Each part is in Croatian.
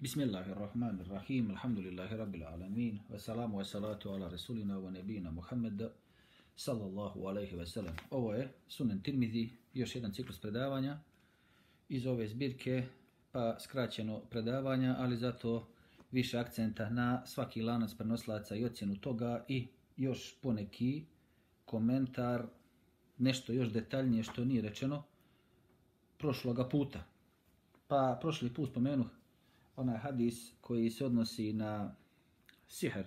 Bismillahirrahmanirrahim, alhamdulillahi rabbil alamin, wassalamu wassalatu ala rasulina wa nebina Muhammed, sallallahu alaihi wasallam. Ovo je Sunan Tirmizi, još jedan ciklus predavanja iz ove zbirke, pa skraćeno predavanja, ali zato više akcenta na svaki lanac prenoslaca i ocjenu toga i još poneki komentar, nešto još detaljnije što nije rečeno prošloga puta. Pa prošli put spomenuh onaj hadis koji se odnosi na sihr.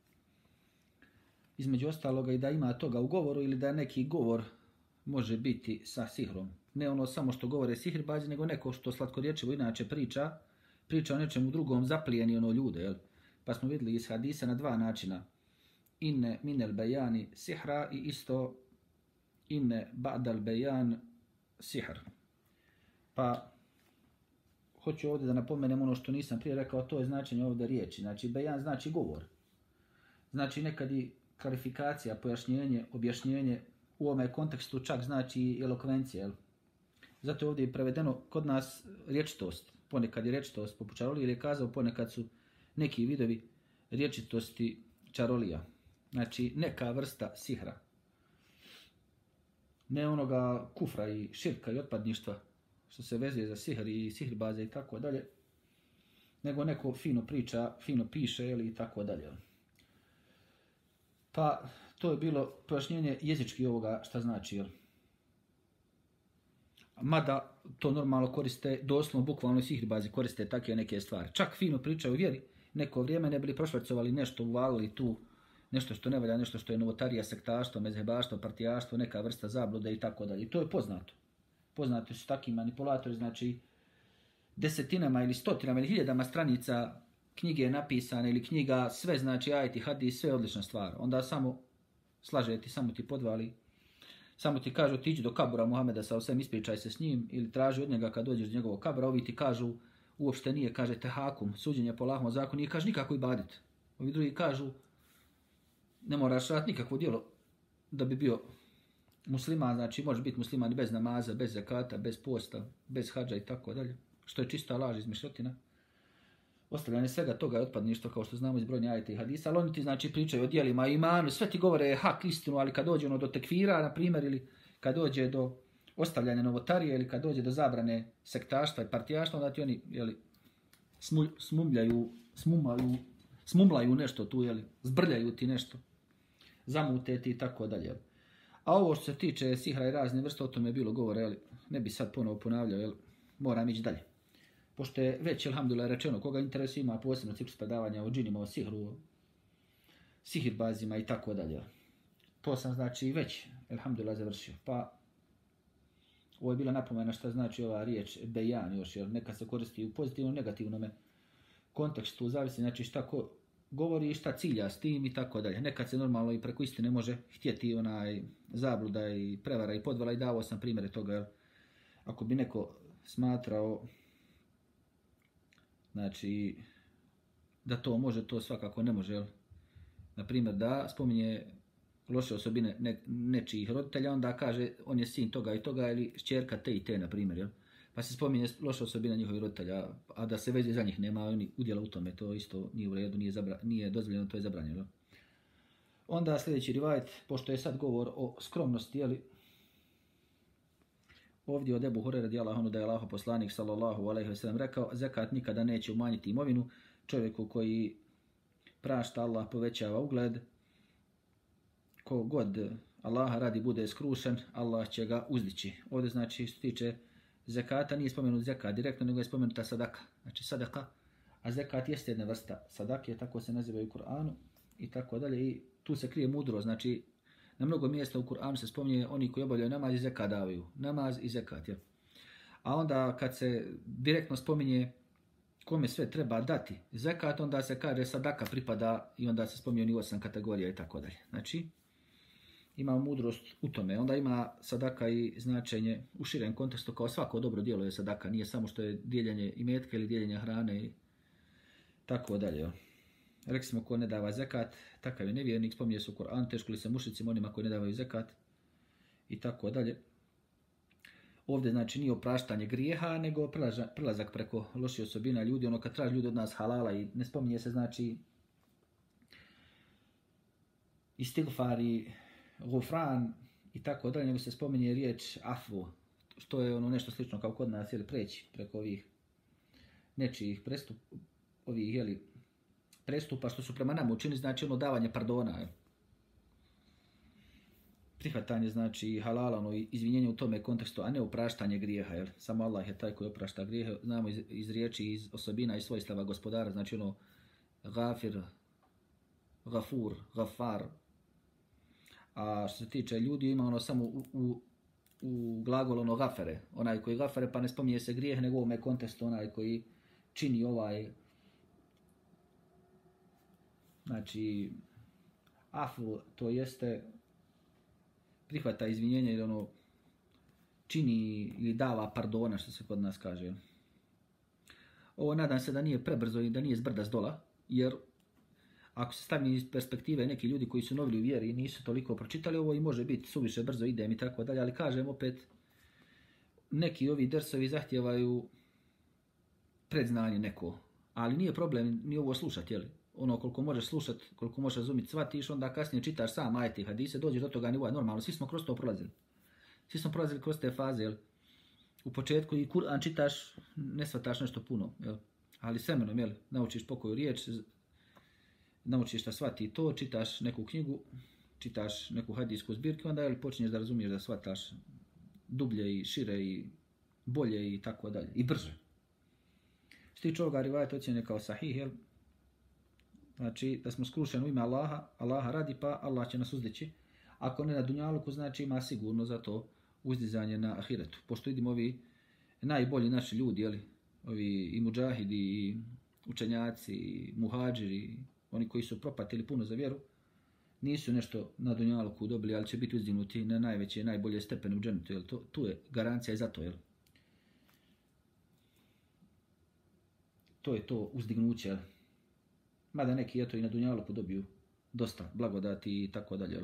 Između ostaloga i da ima toga u govoru ili da neki govor može biti sa sihrom. Ne ono samo što govore sihrbazi, nego neko što slatkorječivo inače priča o nečemu drugom, zaplijeni ono ljude. Jel? Pa smo vidjeli iz hadisa na dva načina. Inne minel bejani sihra i isto inne ba'dal bejan sihr. Pa hoću ovdje da napomenem ono što nisam prije rekao, to je značenje ovdje riječi. Znači, bejan znači govor. Znači, nekad i kvalifikacija, pojašnjenje, objašnjenje u ovome kontekstu čak znači elokvencija. Jel? Zato je ovdje prevedeno kod nas rječitost. Ponekad je rječitost poput čarolije, ili je kazao ponekad su neki vidovi rječitosti čarolija. Znači, neka vrsta sihra. Ne onoga kufra i širka i otpadništva što se vezuje za sihr i sihrbaze i tako dalje, nego neko fino priča, fino piše ili i tako dalje. Pa to je bilo pojašnjenje jezički ovoga šta znači. Jel? Mada to normalno koriste, doslovno, bukvalno sihrbazi koriste takve neke stvari. Čak fino pričaju o vjeri, neko vrijeme ne bili prošvercovali nešto, uvalili tu nešto što ne valja, nešto što je novotarija, sektaštvo, mezhebaštvo, partijaštvo, neka vrsta zablude i tako dalje. I to je poznato. Poznati su takvi manipulatori, znači desetinama ili stotinama ili hiljadama stranica knjige napisane ili knjiga, sve znači ajeti, hadis, sve odlična stvar. Onda samo slaže ti, samo ti podvali, samo ti kažu ti iđi do kabura Muhameda sa osem, ispričaj se s njim ili traži od njega kad dođeš do njegovog kabura. Ovi ti kažu uopšte nije, kaže tehakum, suđenje po Allahovom zakonu, nije kaže nikako ibadit. Ovi drugi kažu ne moraš raditi nikakvo djelo da bi bio musliman, znači može biti musliman bez namaza, bez zakata, bez posta, bez hadža i tako dalje, što je čista laž, izmišljotina. Ostavljanje svega toga je otpadništvo, kao što znamo iz brojnih ajeta i hadisa, ali oni ti znači pričaju o djelima, imanu, sve ti govore hak, istinu, ali kad dođe ono do tekfira, na primjer, ili kad dođe do ostavljanja novotarije, ili kad dođe do zabrane sektaštva i partijaštva, onda ti oni smumlaju nešto tu, zbrljaju ti nešto, zamute ti i tako dalje. A ovo što se tiče sihra i razne vrste, o tome je bilo govora, ne bi sad ponovo ponavljao, moram ići dalje. Pošto je već, alhamdulillah, rečeno, koga interesu ima posebno ciklus predavanja o džinima, o sihru, sihirbazima i tako dalje. To sam znači već, alhamdulillah, završio. Pa ovo je bila napomena šta znači ova riječ bejan još, jer neka se koristi u pozitivnom, negativnom kontekstu, zavisi znači šta ko govori i šta cilja s tim i tako dalje. Nekad se normalno i preko istine može htjeti onaj zabluda i prevara i podvala i davao sam primjere toga. Jer ako bi neko smatrao znači da to može, to svakako ne može. Jel? Naprimjer da spominje loše osobine nečijih roditelja, onda kaže on je sin toga i toga ili šćerka te i te, na primjer. Jel? Pa se spominje loša osobina njihovih roditelja, a da se veze za njih nema, oni udjela u tome, to isto nije u redu, nije dozvoljeno, to je zabranjeno. Onda sljedeći rivajet, pošto je sad govor o skromnosti, ovdje od Ebu Hurere radijallahu anhu da je Allahov poslanik sallallahu alejhi ve sellem rekao: zekat nikada neće umanjiti imovinu, čovjeku koji prašta Allah povećava ugled, ko god Allaha radi bude skrušen, Allah će ga uzdići. Ovdje znači što tiče zekata nije spomenut zekat direktno, nego je spomenuta sadaka. Znači sadaka, a zekat jeste jedna vrsta sadake, tako se naziva u Kur'anu i tako dalje. I tu se krije mudro, znači na mnogo mjesta u Kur'anu se spominje oni koji obavljaju namaz i zekat davaju. Namaz i zekat, je. A onda kad se direktno spominje kome sve treba dati zekat, onda se kaže sadaka pripada i onda se spominje ni 8 kategorija i tako dalje. Znači, ima mudrost u tome. Onda ima sadaka i značenje u širem kontekstu, kao svako dobro djelo je sadaka. Nije samo što je dijeljenje imetka ili dijeljenje hrane i tako dalje. Rekli smo ko ne dava zekat, takav je nevjernik, spominje se u Kur'an, teško li se mušicima onima koji ne davaju zekat i tako dalje. Ovdje znači nije opraštanje grijeha, nego prelazak preko loših osobina ljudi. Ono kad traži ljudi od nas halala i ne spominje se znači istigfari, gufran i tako dalje, nego se spominje riječ afu, što je ono nešto slično kao kod nas, preći preko ovih nečijih prestupa što su prema nama učinili, znači ono davanje pardona. Prihvatanje znači halala, ono izvinjenje u tome kontekstu, a ne opraštanje grijeha. Samo Allah je taj koji oprašta grijehe. Znamo iz riječi, iz osobina i svojstava gospodara, znači ono gafir, gafur, gafar. A što se tiče ljudi, ima ono samo u glagolu ono gafere. Onaj koji gafere, pa ne spominje se grijeh, nego u ovome kontekstu onaj koji čini znači afu, to jeste prihvata izvinjenja ili ono čini ili dava pardona, što se kod nas kaže. Ovo nadam se da nije prebrzo i da nije zbrda zdola, jer ako se stavim iz perspektive neki ljudi koji su novi u vjeri i nisu toliko pročitali ovo i može biti suviše brzo idem i tako dalje, ali kažem opet, neki ovi dersovi zahtijevaju predznanje neko, ali nije problem ni ovo slušati, jel? Ono koliko možeš slušati, koliko možeš razumjeti, shvatiš, onda kasnije čitaš sam ajeti hadise, dođeš do toga nivoa, normalno, svi smo kroz to prolazili. Svi smo prolazili kroz te faze, jel? U početku i Kur'an čitaš, ne shvataš nešto puno, jel? Ali s vremenom, jel? Naučiš pokoju riječ, naučiš da shvati to, čitaš neku knjigu, čitaš neku hadijsku zbirku, onda jel, počinješ da razumiješ da shvataš dublje i šire i bolje i tako dalje, i brže. Što tiče ovoga rivajeta ocjene kao sahih, jel? Znači da smo skrušeni u ime Allaha radi, pa Allah će nas uzdići. Ako ne na dunjaluku, znači ima sigurno za to uzdizanje na ahiretu. Pošto vidimo ovi najbolji naši ljudi, jeli? Ovi i muđahidi, i učenjaci, i muhađiri, oni koji su propatili puno za vjeru, nisu nešto na dunjaluku dobili, ali će biti uzdignuti na najveće, najbolje stepene u džennetu. Jel? Tu je garancija i za to. Jel? To je to uzdignuće. Jel? Mada neki eto i na dunjaluku dobiju dosta blagodati i tako dalje.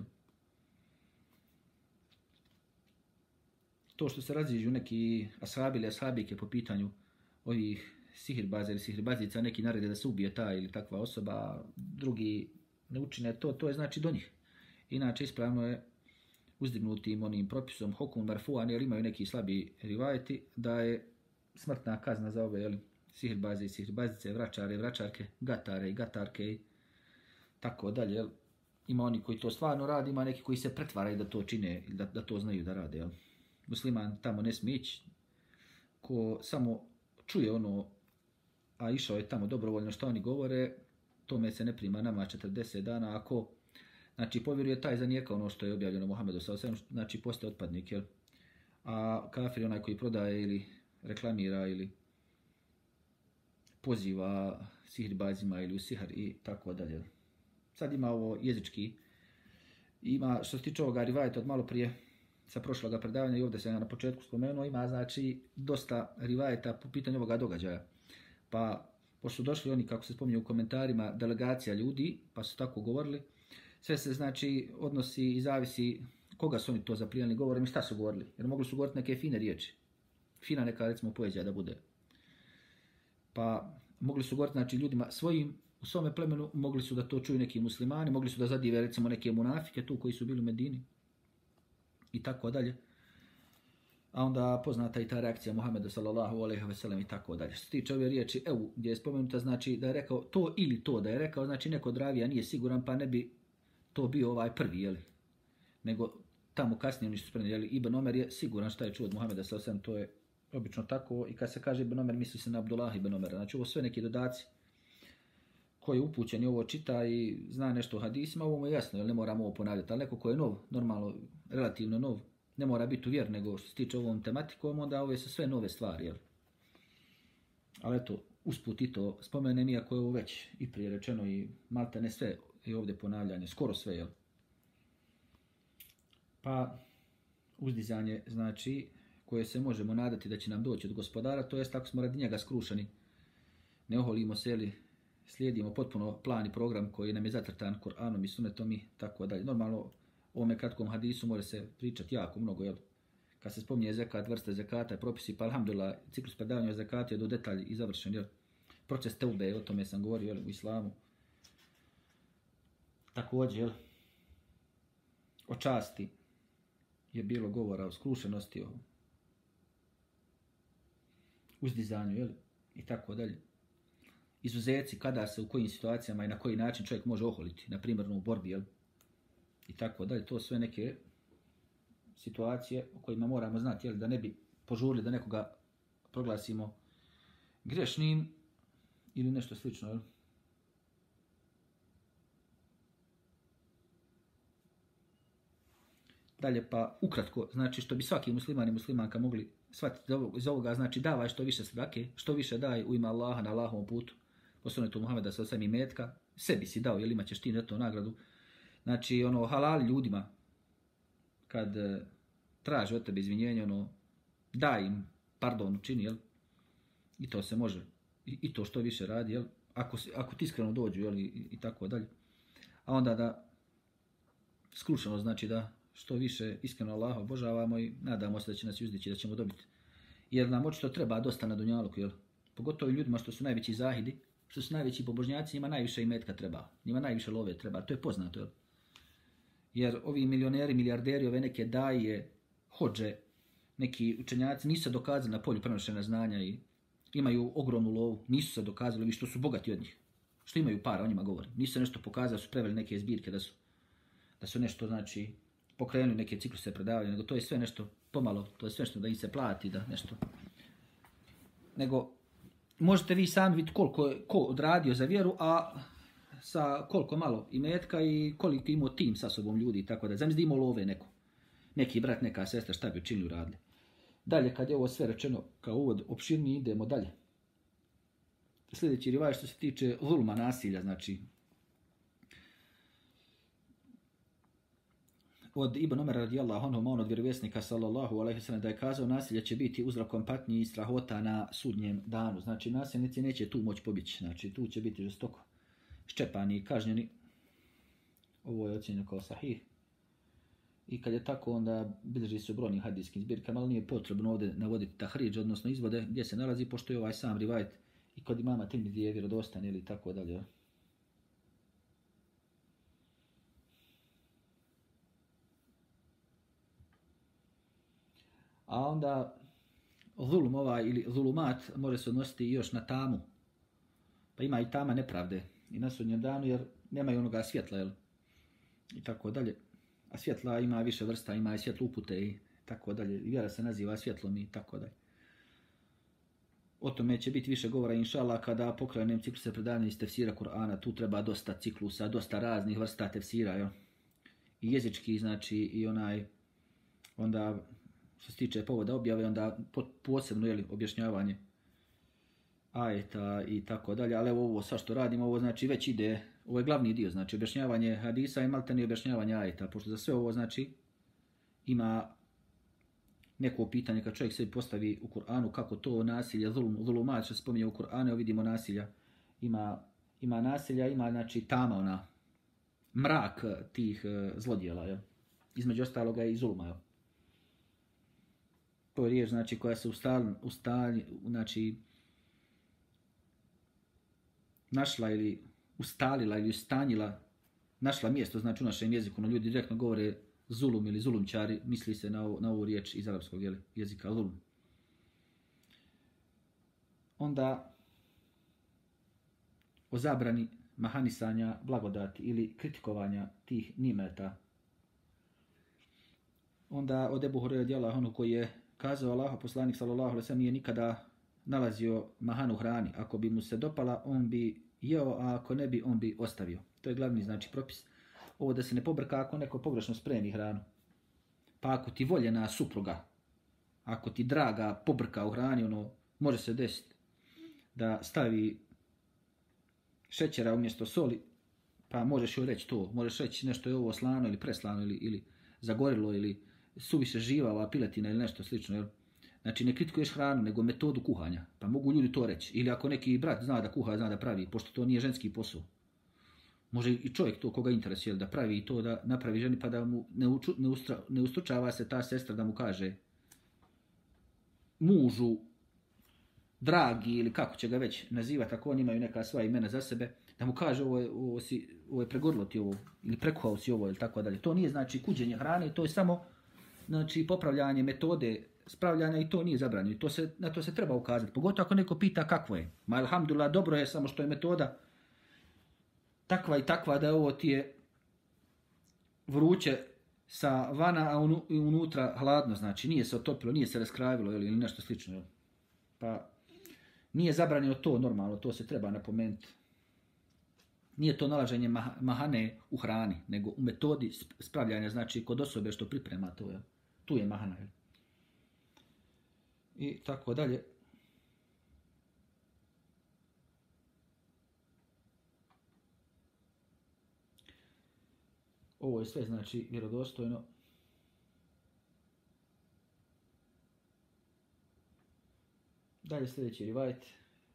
To što se raziđu neki ashabi ili ashabike po pitanju ovih sihirbaza ili sihirbazica, neki narede da se ubije ta ili takva osoba, drugi ne učine to, to je znači do njih. Inače ispravno je uzdignutim onim propisom hokum marfuan, jer imaju neki slabi rivajeti, da je smrtna kazna za ove, jel, sihirbaze i sihirbazice, vračare, vračarke, gatare i gatarke i tako dalje. Jel. Ima oni koji to stvarno radi, ima neki koji se pretvaraju da to čine, da to znaju da rade. Jel. Musliman tamo ne smije ići, ko samo čuje ono, a išao je tamo dobrovoljno što oni govore, tome se ne prima nama 40 dana, ako znači povjeruje taj zanijeka ono što je objavljeno Muhammedu s.a.v. znači postaje otpadnik. Jel. A kafir je onaj koji prodaje ili reklamira ili poziva sihirbazima ili u sihar i tako dalje. Sad ima ovo jezički, ima što se tiče ovoga rivajeta od malo prije sa prošloga predavanja i ovdje se na početku spomenuo, ima znači dosta rivajeta po pitanju ovoga događaja. Pa pošto su došli oni, kako se spominje u komentarima, delegacija ljudi, pa su tako govorili, sve se znači odnosi i zavisi koga su oni to zaprijeli govorom i šta su govorili. Jer mogli su govoriti neke fine riječi. Fina neka recimo poezija da bude. Pa mogli su govoriti znači ljudima svojim u svome plemenu, mogli su da to čuju neki muslimani, mogli su da zadive recimo neke munafike tu koji su bili u Medini i tako dalje. A onda poznata i ta reakcija Muhammeda sallallahu alejhi ve sellem i tako dalje. Što se tiče ove riječi evu gdje je spomenuta znači da je rekao to ili to, da je rekao znači neko od ravija nije siguran pa ne bi to bio ovaj prvi, jeli? Nego tamo kasnije oni su spremljali. Ibn Omer je siguran šta je čuo od Muhammeda sallallahu alejhi ve sellem, to je obično tako i kad se kaže Ibn Omer misli se na Abdullah ibn Omera. Znači ovo sve neki dodaci koji je upućen i ovo čita i zna nešto o hadisima, ovo mu je jasno, jer ne moramo ovo ponavljati. Ali neko ko je nov, normalno, relativno nov, ne mora biti u vjer, nego što se tiče ovom tematikom, onda ove su sve nove stvari. Jel? Ali eto, usput i to spomenem, iako je ovo već i prije rečeno i malte ne sve je ovdje ponavljanje, skoro sve. Jel? Pa uzdizanje, znači, koje se možemo nadati da će nam doći od gospodara, to jest ako smo radi njega skrušeni, ne oholimo se ili slijedimo potpuno plan i program koji nam je zacrtan Kur'anom i sunnetom i tako dalje. Normalno, o ovome kratkom hadisu može se pričati jako mnogo, jel? kad se spominje zekat, vrste zekata, propisi, pa alhamdulillah, ciklus predavanja o zekatu je do detalji i završen, jel? Proces teube, o tome sam govorio, jel, u islamu. Također, jel, o časti je bilo govora, o skrušenosti, o uzdizanju, jel, i tako dalje. Izuzeci kada se u kojim situacijama i na koji način čovjek može oholiti, na primjer u borbi, jel, i tako dalje. To sve neke situacije o kojima moramo znati, jel, da ne bi požurili da nekoga proglasimo grešnim ili nešto slično, jel. Dalje pa ukratko, znači što bi svaki musliman i muslimanka mogli shvatiti iz ovoga, znači davaj što više sadake, što više daj u ime Allaha na Allahovom putu, po sunnetu Muhameda sa osam imetka, sebi si dao, jel, imaćeš ti neto nagradu. Znači ono halal ljudima kad traže od tebe izvinjenje, ono daj im pardon učini, jel, i to se može, i to što više radi, jel, ako ti iskreno dođu, jel, i tako dalje. A onda da skrušeno, znači da što više iskreno Allaha obožavamo i nadamo se da će nas uzdići, da ćemo dobiti. Jer nam očito treba dosta na dunjaluku, jel? Pogotovo ljudima što su najveći zahidi, što su najveći pobožnjaci, njima najviše imetka treba, njima najviše love treba, to je poznato, jel? Jer ovi milioneri, milijarderi, ove neke daje, hodže, neki učenjaci nisu se dokazali na polju prenošenja znanja i imaju ogromnu lovu, nisu se dokazali, vi što su bogati od njih, što imaju para, o njima govori. Nisu se nešto pokazali, su preveli neke zbirke, da su nešto, znači, pokrenuli neke cikluse predavanja, nego to je sve nešto pomalo, to je sve nešto da im se plati, da nešto. Nego, možete vi sami vidjeti koliko je ko odradio za vjeru, a sa koliko malo imetka i koliko imao tim sa sobom ljudi i tako da. Zamisli imao love neko. Neki brat, neka sestra, šta bi učinili uradili. Dalje, kad je ovo sve rečeno kao uvod opširniji, idemo dalje. Sljedeći rivaj što se tiče zulma, nasilja, znači od Ibn Umara radijallahu anhu, on od vjerovjesnika sallallahu alejhi ve sellem, da je kazao nasilje će biti uzrokom patnji i strahota na sudnjem danu. Znači nasilnici neće tu moći pobjeći, znači tu će biti žestoko ščepani i kažnjeni. Ovo je ocjenjeno kao sahih. I kad je tako, onda bilježi se u brojnim hadijskim zbirkama, ali nije potrebno ovdje navoditi tahridž, odnosno izvode gdje se nalazi, pošto je ovaj sam rivajet i kod imama Tirmidija je vjerodostan ili tako dalje. A onda zulum ovaj ili zulumat može se odnositi još na tamu. Pa ima i tama nepravde i na sudnjem danu jer nemaju onoga svjetla, jel? I tako dalje. A svjetla ima više vrsta, ima i svjetlo upute i tako dalje. I vjera se naziva svjetlom i tako dalje. O tome će biti više govora, inšallah, kada pokrenem cikluse predavanja iz tefsira Kur'ana. Tu treba dosta ciklusa, dosta raznih vrsta tefsira, jel? I jezički, znači, i onaj, onda što se tiče povoda objave, onda posebno, jel, objašnjavanje ajeta i tako dalje, ali evo ovo sad što radimo, ovo znači već ide, ovo je glavni dio, znači objašnjavanje hadisa i maltene objašnjavanje ajeta, pošto za sve ovo znači ima neko pitanje kad čovjek sebi postavi u Kur'anu kako to nasilje, zulumat što se spominje u Kur'anu, evo vidimo nasilja, ima nasilja, ima znači tama, ona mrak tih zlodjela, jel? Između ostaloga i zuluma, jel? To je riječ, znači, koja se znači, našla ili ustalila ili ustanjila, našla mjesto, znači u našem jeziku, no ljudi direktno govore zulum ili zulumčari, misli se na ovu riječ iz arapskog jezika, zulum. Onda o zabrani mahanisanja blagodati ili kritikovanja tih nimeta. Onda od Ebu Hurajre radijallahu anhu koji je kazao Allahov poslanik sallallahu alejhi ve sellem nije nikada nalazio mahanu hrani. Ako bi mu se dopala, on bi jeo, a ako ne bi, on bi ostavio. To je glavni, znači, propis. Ovo da se ne pobrka ako neko pogrešno spremi hranu. Pa ako ti voljena supruga, ako ti draga pobrka u hrani, ono, može se desiti da stavi šećera umjesto soli, pa možeš joj reći to. Možeš reći nešto je ovo slano ili preslano ili zagorilo ili suviše živava piletina ili nešto slično, jel? Znači ne kritikuješ hranu, nego metodu kuhanja. Pa mogu ljudi to reći. Ili ako neki brat zna da kuha, zna da pravi, pošto to nije ženski posao. Može i čovjek to koga interesuje, da pravi to, da napravi ženi, pa da mu ne ustručava se ta sestra da mu kaže mužu dragi ili kako će ga već nazivati, ako oni imaju neka svoja imena za sebe, da mu kaže ovo je pregorilo ti ovo, ili prekuhao si ovo, ili tako dalje. To nije znači kuđenje hrane, to je samo znači popravljanje metode spravljanja i to nije zabranjeno. Na to se treba ukazati. Pogotovo ako neko pita kakvo je. Ma alhamdulillah, dobro je, samo što je metoda takva i takva da ovo ti je vruće sa vana, a unutra hladno, znači nije se otopilo, nije se raskrajevilo ili nešto slično. Pa nije zabranjeno to normalno, to se treba napomenuti. Nije to nalaženje mahane u hrani, nego u metodi spravljanja, znači kod osobe što priprema to. Tu je mahana. I tako dalje. Ovo je sve znači vjerodostojno. Dalje sljedeći rivajet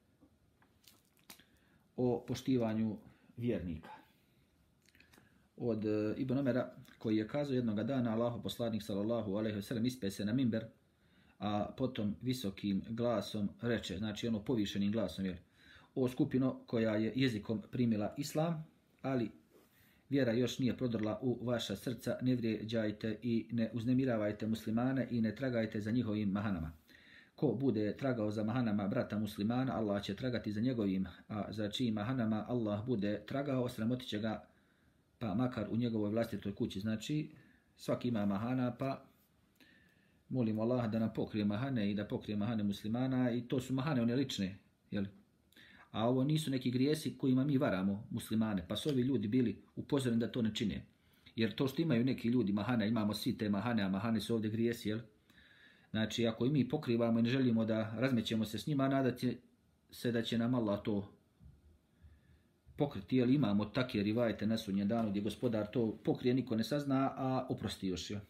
o poštivanju vjernika. Od Ibn Omera koji je kazao jednoga dana Allahu poslanik sallallahu alejhi ve sellem ispe se na mimber, a potom visokim glasom reče, znači ono povišenim glasom, jer o skupino koja je jezikom primila islam, ali vjera još nije prodrla u vaša srca, ne vrijeđajte i ne uznemiravajte muslimane i ne tragajte za njihovim mahanama. Ko bude tragao za mahanama brata muslimana, Allah će tragati za njegovim, a za čijim mahanama Allah bude tragao, sramotit će ga, pa makar u njegovoj vlastitoj kući. Znači, svaki ima mahana, pa molimo Allah da nam pokrije mahane i da pokrije mahane muslimana, i to su mahane one lične, jel? A ovo nisu neki grijesi kojima mi varamo muslimane, pa su ovi ljudi bili upozoreni da to ne čine. Jer to što imaju neki ljudi mahane, imamo svi te mahane, a mahane su ovdje grijesi, jel? Znači, ako i mi pokrivamo i ne želimo da razmećemo se s njima, nadati se da će nam Allah to pokriti, jer imamo takve rivajete na sudnjem danu gdje gospodar to pokrije, niko ne sazna, a oprosti još. Jel?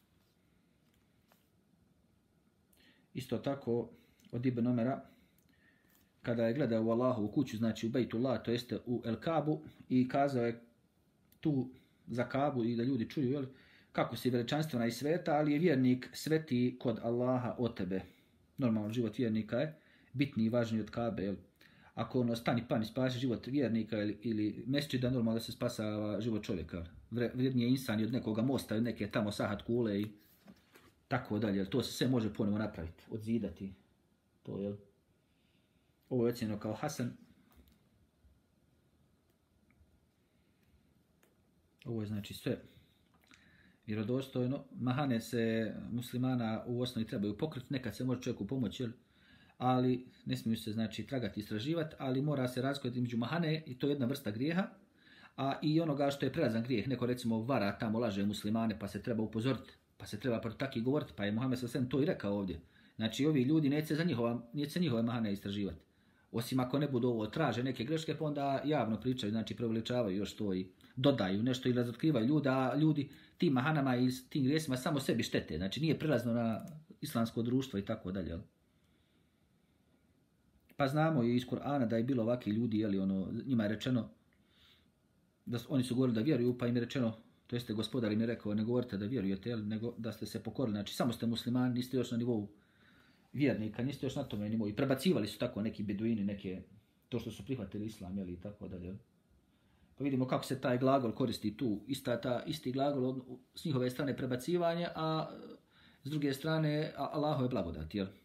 Isto tako, od Ibn Omera, kada je gledao u Allahovu kuću, znači u Bejtullah, to jeste u El Kabu, i kazao je tu za Kabu i da ljudi čuju, jel, kako si veličanstvena i sveta, ali je vjernik sveti kod Allaha od tebe. Normalno, život vjernika je bitniji i važniji od Kabe. Jel? Ako ono stani pan i spasi život vjernika ili mesdžida, normalno da se spasava život čovjeka. Vrijednije insan od nekoga mosta, od neke tamo sahat kule i tako dalje. To se sve može ponovo napraviti, odzidati. To, jel? Ovo je ocjenjeno kao Hasan. Ovo je znači sve vjerodostojno. Mahane se muslimana u osnovi trebaju pokriti, nekad se može čovjeku pomoći, jel? Ali ne smiju se znači tragati, istraživati, ali mora se razlikovati među mahane, i to je jedna vrsta grijeha, a i onoga što je prelazan grijeh. Neko recimo vara tamo, laže muslimane, pa se treba upozoriti, pa se treba protiv takih govoriti, pa je Muhammed s.a.v. to i rekao ovdje. Znači ovi ljudi neće se njihove mahane istraživati. Osim ako ne budu ovo traže neke greške, pa onda javno pričaju, znači preuveličavaju još to i dodaju nešto i razotkrivaju ljude, a ljudi tim mahanama i tim grijesima samo sebi štete. Znači nije prelazno na islamsko društvo i tako dalje. Pa znamo i iz Kur'ana da je bilo ovakvi ljudi, jeli, ono, njima je rečeno, da oni su govorili da vjeruju, pa im je rečeno, to jeste gospodar im je rekao, ne govorite da vjerujete, jeli, nego da ste se pokorili, znači samo ste muslimani, niste još na nivou vjernika, niste još na tome nivou. I prebacivali su tako neki beduini, neke, to što su prihvatili islam, jeli, i tako dalje. Pa vidimo kako se taj glagol koristi tu, isti glagol s njihove strane prebacivanje, a s druge strane Allahove blagodati, jel?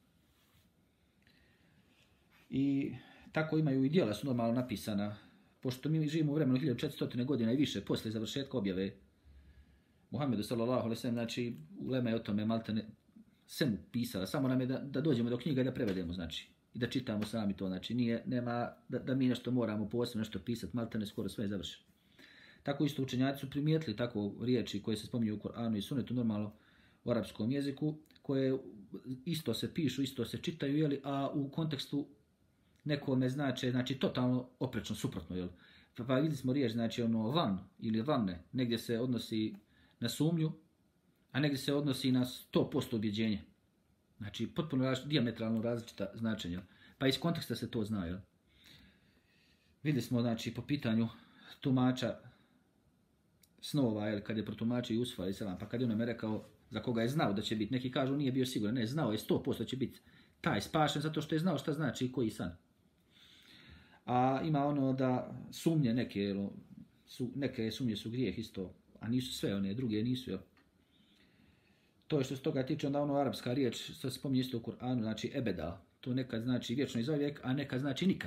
I tako imaju i djela su normalno napisana, pošto mi živimo u vremenu 1400 godina i više poslije završetka objave Muhammedu sallallahu alejhi ve sellem, znači ulema je o tome maltene sve mu pisala, samo nam je da dođemo do knjiga i da prevedemo, znači, i da čitamo sami to, znači nema da mi nešto moramo posebno nešto pisati, maltene skoro sve je završeno. Tako isto učenjaci su primijetili tako riječi koje se spominju u Koranu i Sunnetu, normalno u arapskom jeziku, koje isto se pišu, isto se čitaju, jeli, a u kontekstu nekome znači totalno oprečno, suprotno, jel? Pa vidjeli smo riječ, znači ono van ili vanne, negdje se odnosi na sumnju, a negdje se odnosi na 100% objeđenje. Znači potpuno dijametralno različita značenja. Pa iz konteksta se to zna, jel? Vidjeli smo, znači, po pitanju tumača snova, jel, kad je protumačio Jusufa a.s. pa kad je onome rekao za koga je znao da će biti. Neki kažu nije bio siguran, ne, znao je 100% će biti taj spašen zato što je znao šta znači koji san. A ima ono da sumnje neke sumnje su grijeh isto, a nisu sve one, druge nisu, jel? To je što se toga tiče, onda ono arapska riječ, što se spominje isto u Kur'anu, znači ebeda. To nekad znači vječno i zauvijek, a nekad znači nikad.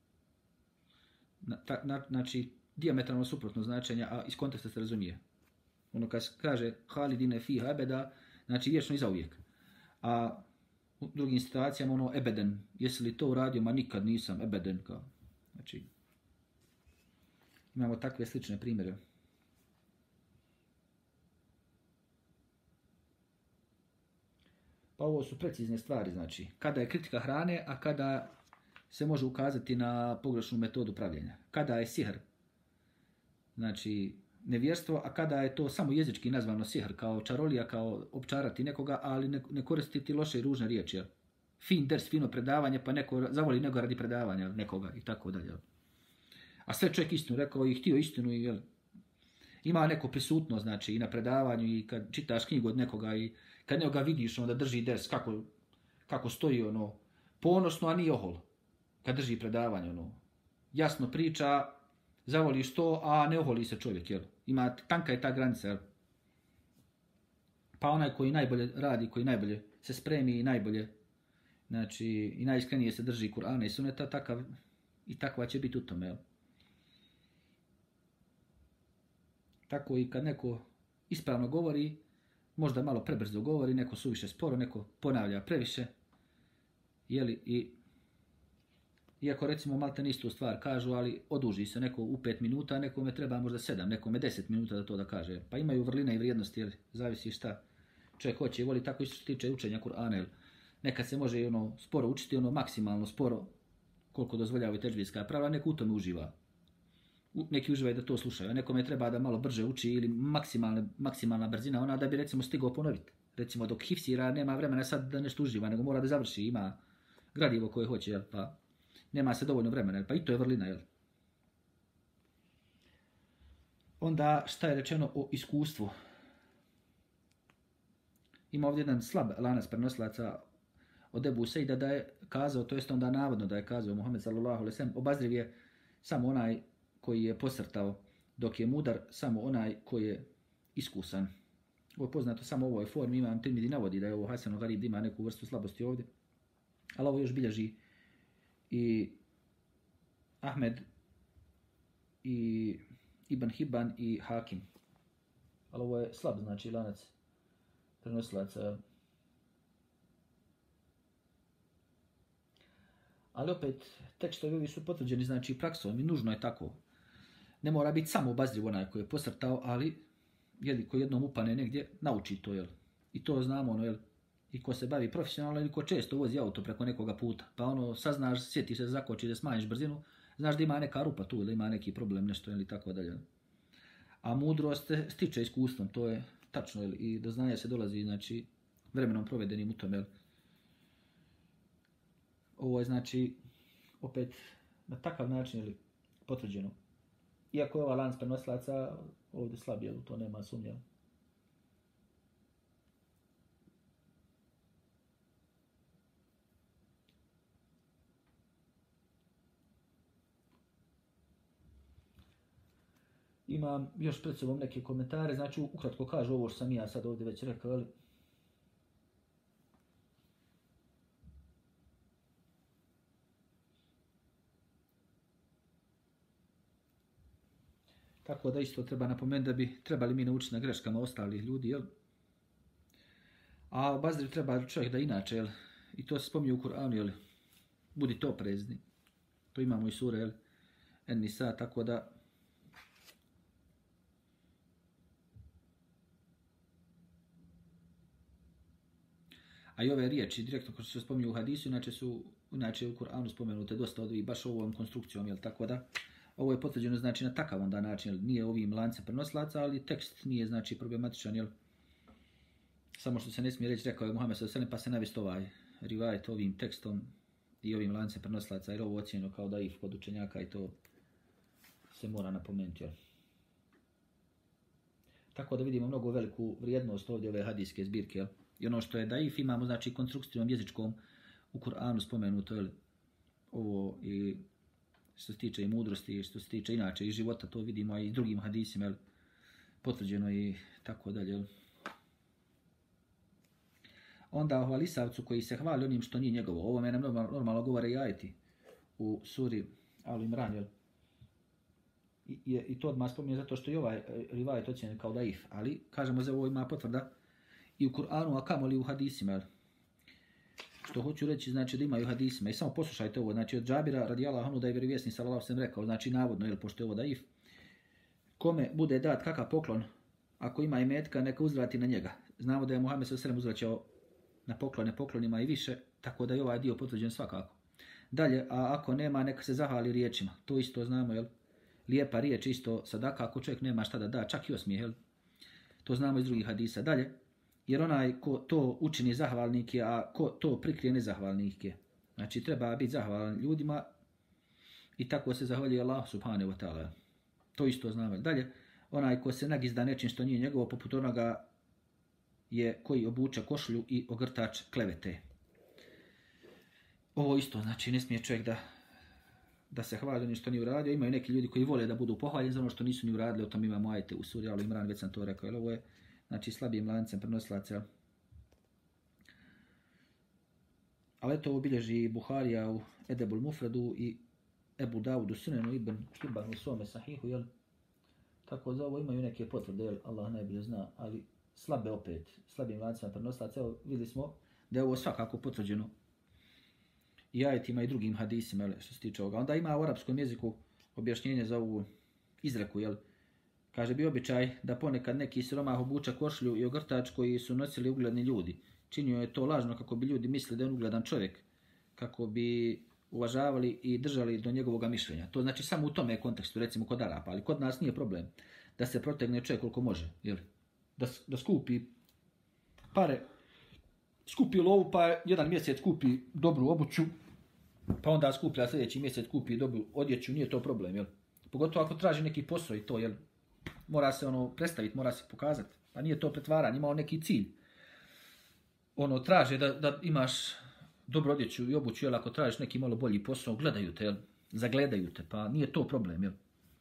Znači, dijametralno suprotno značenje, a iz konteksta se razumije. Ono kad kaže halidine fiha ebeda, znači vječno i zauvijek. A u drugim situacijama ono ebeden, jesi li to uradio, ma nikad nisam, ebeden. Kao. Znači, imamo takve slične primjere. Pa ovo su precizne stvari, znači, kada je kritika hrane, a kada se može ukazati na pogrešnu metodu pravljenja. Kada je sihr, znači nevjerstvo, a kada je to samo jezički nazvano sihr, kao čarolija, kao opčarati nekoga, ali ne koristiti loše i ružne riječi. Fin ders, fino predavanje, pa neko zavoli nego radi predavanja nekoga i tako dalje. A sve čovjek istinu rekao i htio istinu i jel, ima neko prisutno, znači i na predavanju i kad čitaš knjigu od nekoga i kad nekoga vidiš onda drži ders kako stoji ono ponosno, a nije ohol. Kad drži predavanje ono jasno priča, zavoliš to, a ne oholi se čovjek, jel? Ima tanka je ta granica, jel? Pa onaj koji najbolje radi, koji najbolje se spremi i najbolje, znači i najiskrenije se drži Kur'ana i Suneta, takav i takva će biti u tome, jel? Tako i kad neko ispravno govori, možda malo prebrzo govori, neko suviše sporo, neko ponavlja previše, jeli, i iako recimo maltene istu stvar kažu, ali oduži se neko u 5 minuta, nekome treba možda 7, nekome 10 minuta da to da kaže. Pa imaju vrline i vrijednosti, jer zavisi šta čovjek hoće i voli, tako isto se tiče učenja Kur'ana. Nekad se može ono sporo učiti, ono maksimalno sporo, koliko dozvoljavaju tedžbijska pravila, neko u tome uživa. Neki uživaju da to slušaju, a nekome treba da malo brže uči ili maksimalna brzina, ona da bi recimo stigao ponoviti. Recimo dok hifsira nema vremena sad da nešto uživa, nego mora da završi, ima gradivo koje hoće, jel, pa nema se dovoljno vremena, pa i to je vrlina, jel? Onda šta je rečeno o iskustvu? Ima ovdje jedan slab lanac prenosilaca od Ebu Sejda da je kazao, to jest onda navodno da je kazao Muhammed sallallahu alejhi ve sellem, obazriv je samo onaj koji je posrtao, dok je mudar samo onaj koji je iskusan. Ovo je poznato samo u ovoj formi, Imam Tirmidhi navodi da je ovo Hasan al-Gharib, ima neku vrstu slabosti ovdje, ali ovo još bilježi i Ahmed i Ibn Hibban i Hakim. Ali ovo je slab, znači lanac prenosilaca. Ali opet, tekstovi ovi su potvrđeni, znači praksom i nužno je tako. Ne mora biti samo obazriv onaj koji je posrtao, ali koji jednom upane negdje, nauči to, jel? I to znamo, ono, jel? I ko se bavi profesionalno ili ko često vozi auto preko nekoga puta. Pa ono, saznaš, sjeti se, zakoči da smanjiš brzinu, znaš da ima neka rupa tu ili ima neki problem, nešto ili tako dalje. A mudrost stiče iskustvom, to je tačno, jel? I do znanja se dolazi, znači, vremenom provedenim u tome, jel? Ovo je, znači, opet na takav način, jel, potvrđeno. Iako je ova lanac prenosilaca ovdje slab, jel, to nema sumnja. Imam još pred sobom neke komentare, znači ukratko kažu ovo što sam ja sad ovdje već rekao, ali tako da isto treba napomenuti da bi trebali mi naučiti na greškama ostalih ljudi, jel? A obazriv treba čovjek da inače, jel? I to se spominje u Kur'anu, jel? Budite oprezni. To imamo i sure, jel? En-Nisa, tako da a i ove riječi, direktno ko se spominju u hadisu, inače u Kur'anu spomenute dosta od ovih, baš ovom konstrukcijom, jel? Tako da ovo je potvrđeno, znači, na takav onda način, jel? Nije ovim lancem prenosilaca, ali tekst nije, znači, problematičan, jel? Samo što se ne smije reći, rekao je Muhammed sallallahu alejhi ve sellem, pa se navesti ovaj rivajet ovim tekstom i ovim lancem prenosilaca, jer ovo ocjenjeno kao daif kod učenjaka i to se mora napomenuti, jel? Tako da vidimo mnogo veliku vrijednost ovdje ove hadijske zbirke. Jel? I ono što je daif, imamo znači konstrukcijom jezičkom u Kur'anu spomenuto, jel? Ovo i što se tiče i mudrosti, što se tiče inače i života, to vidimo i drugim hadisima, jel? Potvrđeno i tako dalje. Jel? Onda o hvalisavcu koji se hvali onim što nije njegovo. Ovo nam normalno govore i ajeti u suri Al Imran, jel? I to odmah spominje zato što i ovaj rivajet ocjenjen kao daif, ali kažemo za ovo ima potvrda i u Kur'anu, a kamoli u hadisima. Jel? Što hoću reći, znači da imaju hadisima. I samo poslušajte ovo, znači od Džabira radijallahu anhu da je vjerovjesnik sallallahu alejhi ve sellem rekao, znači navodno, jel, pošto je ovo daif, kome bude dat kakav poklon, ako ima imetka, neka uzvrati na njega. Znamo da je Muhammed sallallahu alejhi ve sellem uzvraćao na poklone poklonima i više, tako da je ovaj dio potvrđen svakako. Dalje, a ako nema, neka se zahvali riječima. To isto znamo, jel? Lijepa riječ isto sadaka, ako čovjek nema šta da da, čak i osmijeh, jel? To znamo iz drugih hadisa. Dalje, jer onaj ko to učini zahvalnik je, a ko to prikrije nezahvalnik je. Znači, treba biti zahvalan ljudima i tako se zahvaljuje Allah subhanahu wa ta'ala. To isto znamo. Dalje, onaj ko se nagizda nečim što nije njegovo, poput onoga je koji obuče košulju i ogrtač klevete. Ovo isto, znači ne smije čovjek da se hvali onim što nije uradio. Imaju neki ljudi koji vole da budu pohvaljeni za ono što nisu ni uradili, o tom imamo ajete u suri Al Imran, već sam to rekao. Ovo je znači slabijim lancem prenosilaca. Ali to obilježi Buharija u Edebul Mufredu i Ebu Dawud u Sunenu Ibn Hibban u svome sahihu, jel? Tako za ovo imaju neke potvrde, jel? Allah najbolje zna, ali slabe opet, slabim lancima prenosilaca. Evo vidjeli smo da je ovo svakako potvrđeno i ajetima i drugim hadisima, jel, što se tiče ovoga. Onda ima u arapskom jeziku objašnjenje za ovu izreku, jel? Kaže, bi običaj da ponekad neki siromah obuče košlju i ogrtač koji su nosili ugledni ljudi. Činio je to lažno kako bi ljudi mislili da je ugledan čovjek, kako bi uvažavali i držali do njegovog mišljenja. To znači samo u tome kontekstu, recimo kod Arapa, ali kod nas nije problem da se protegne čovjek koliko može, jel? Da skupi pare, skupi lovu, pa jedan mjesec kupi dobru obuću, pa onda skuplja sljedeći mjesec kupi dobru odjeću, nije to problem, jel? Pogotovo ako traži neki posao i to, jel? Mora se ono predstaviti, mora se pokazati, pa nije to pretvaranje, ima neki cilj. Ono traže da imaš dobru odjeću i obuću, jel? Ako tražiš neki malo bolji posao, gledaju te, jel? Zagledaju te, pa nije to problem, jel?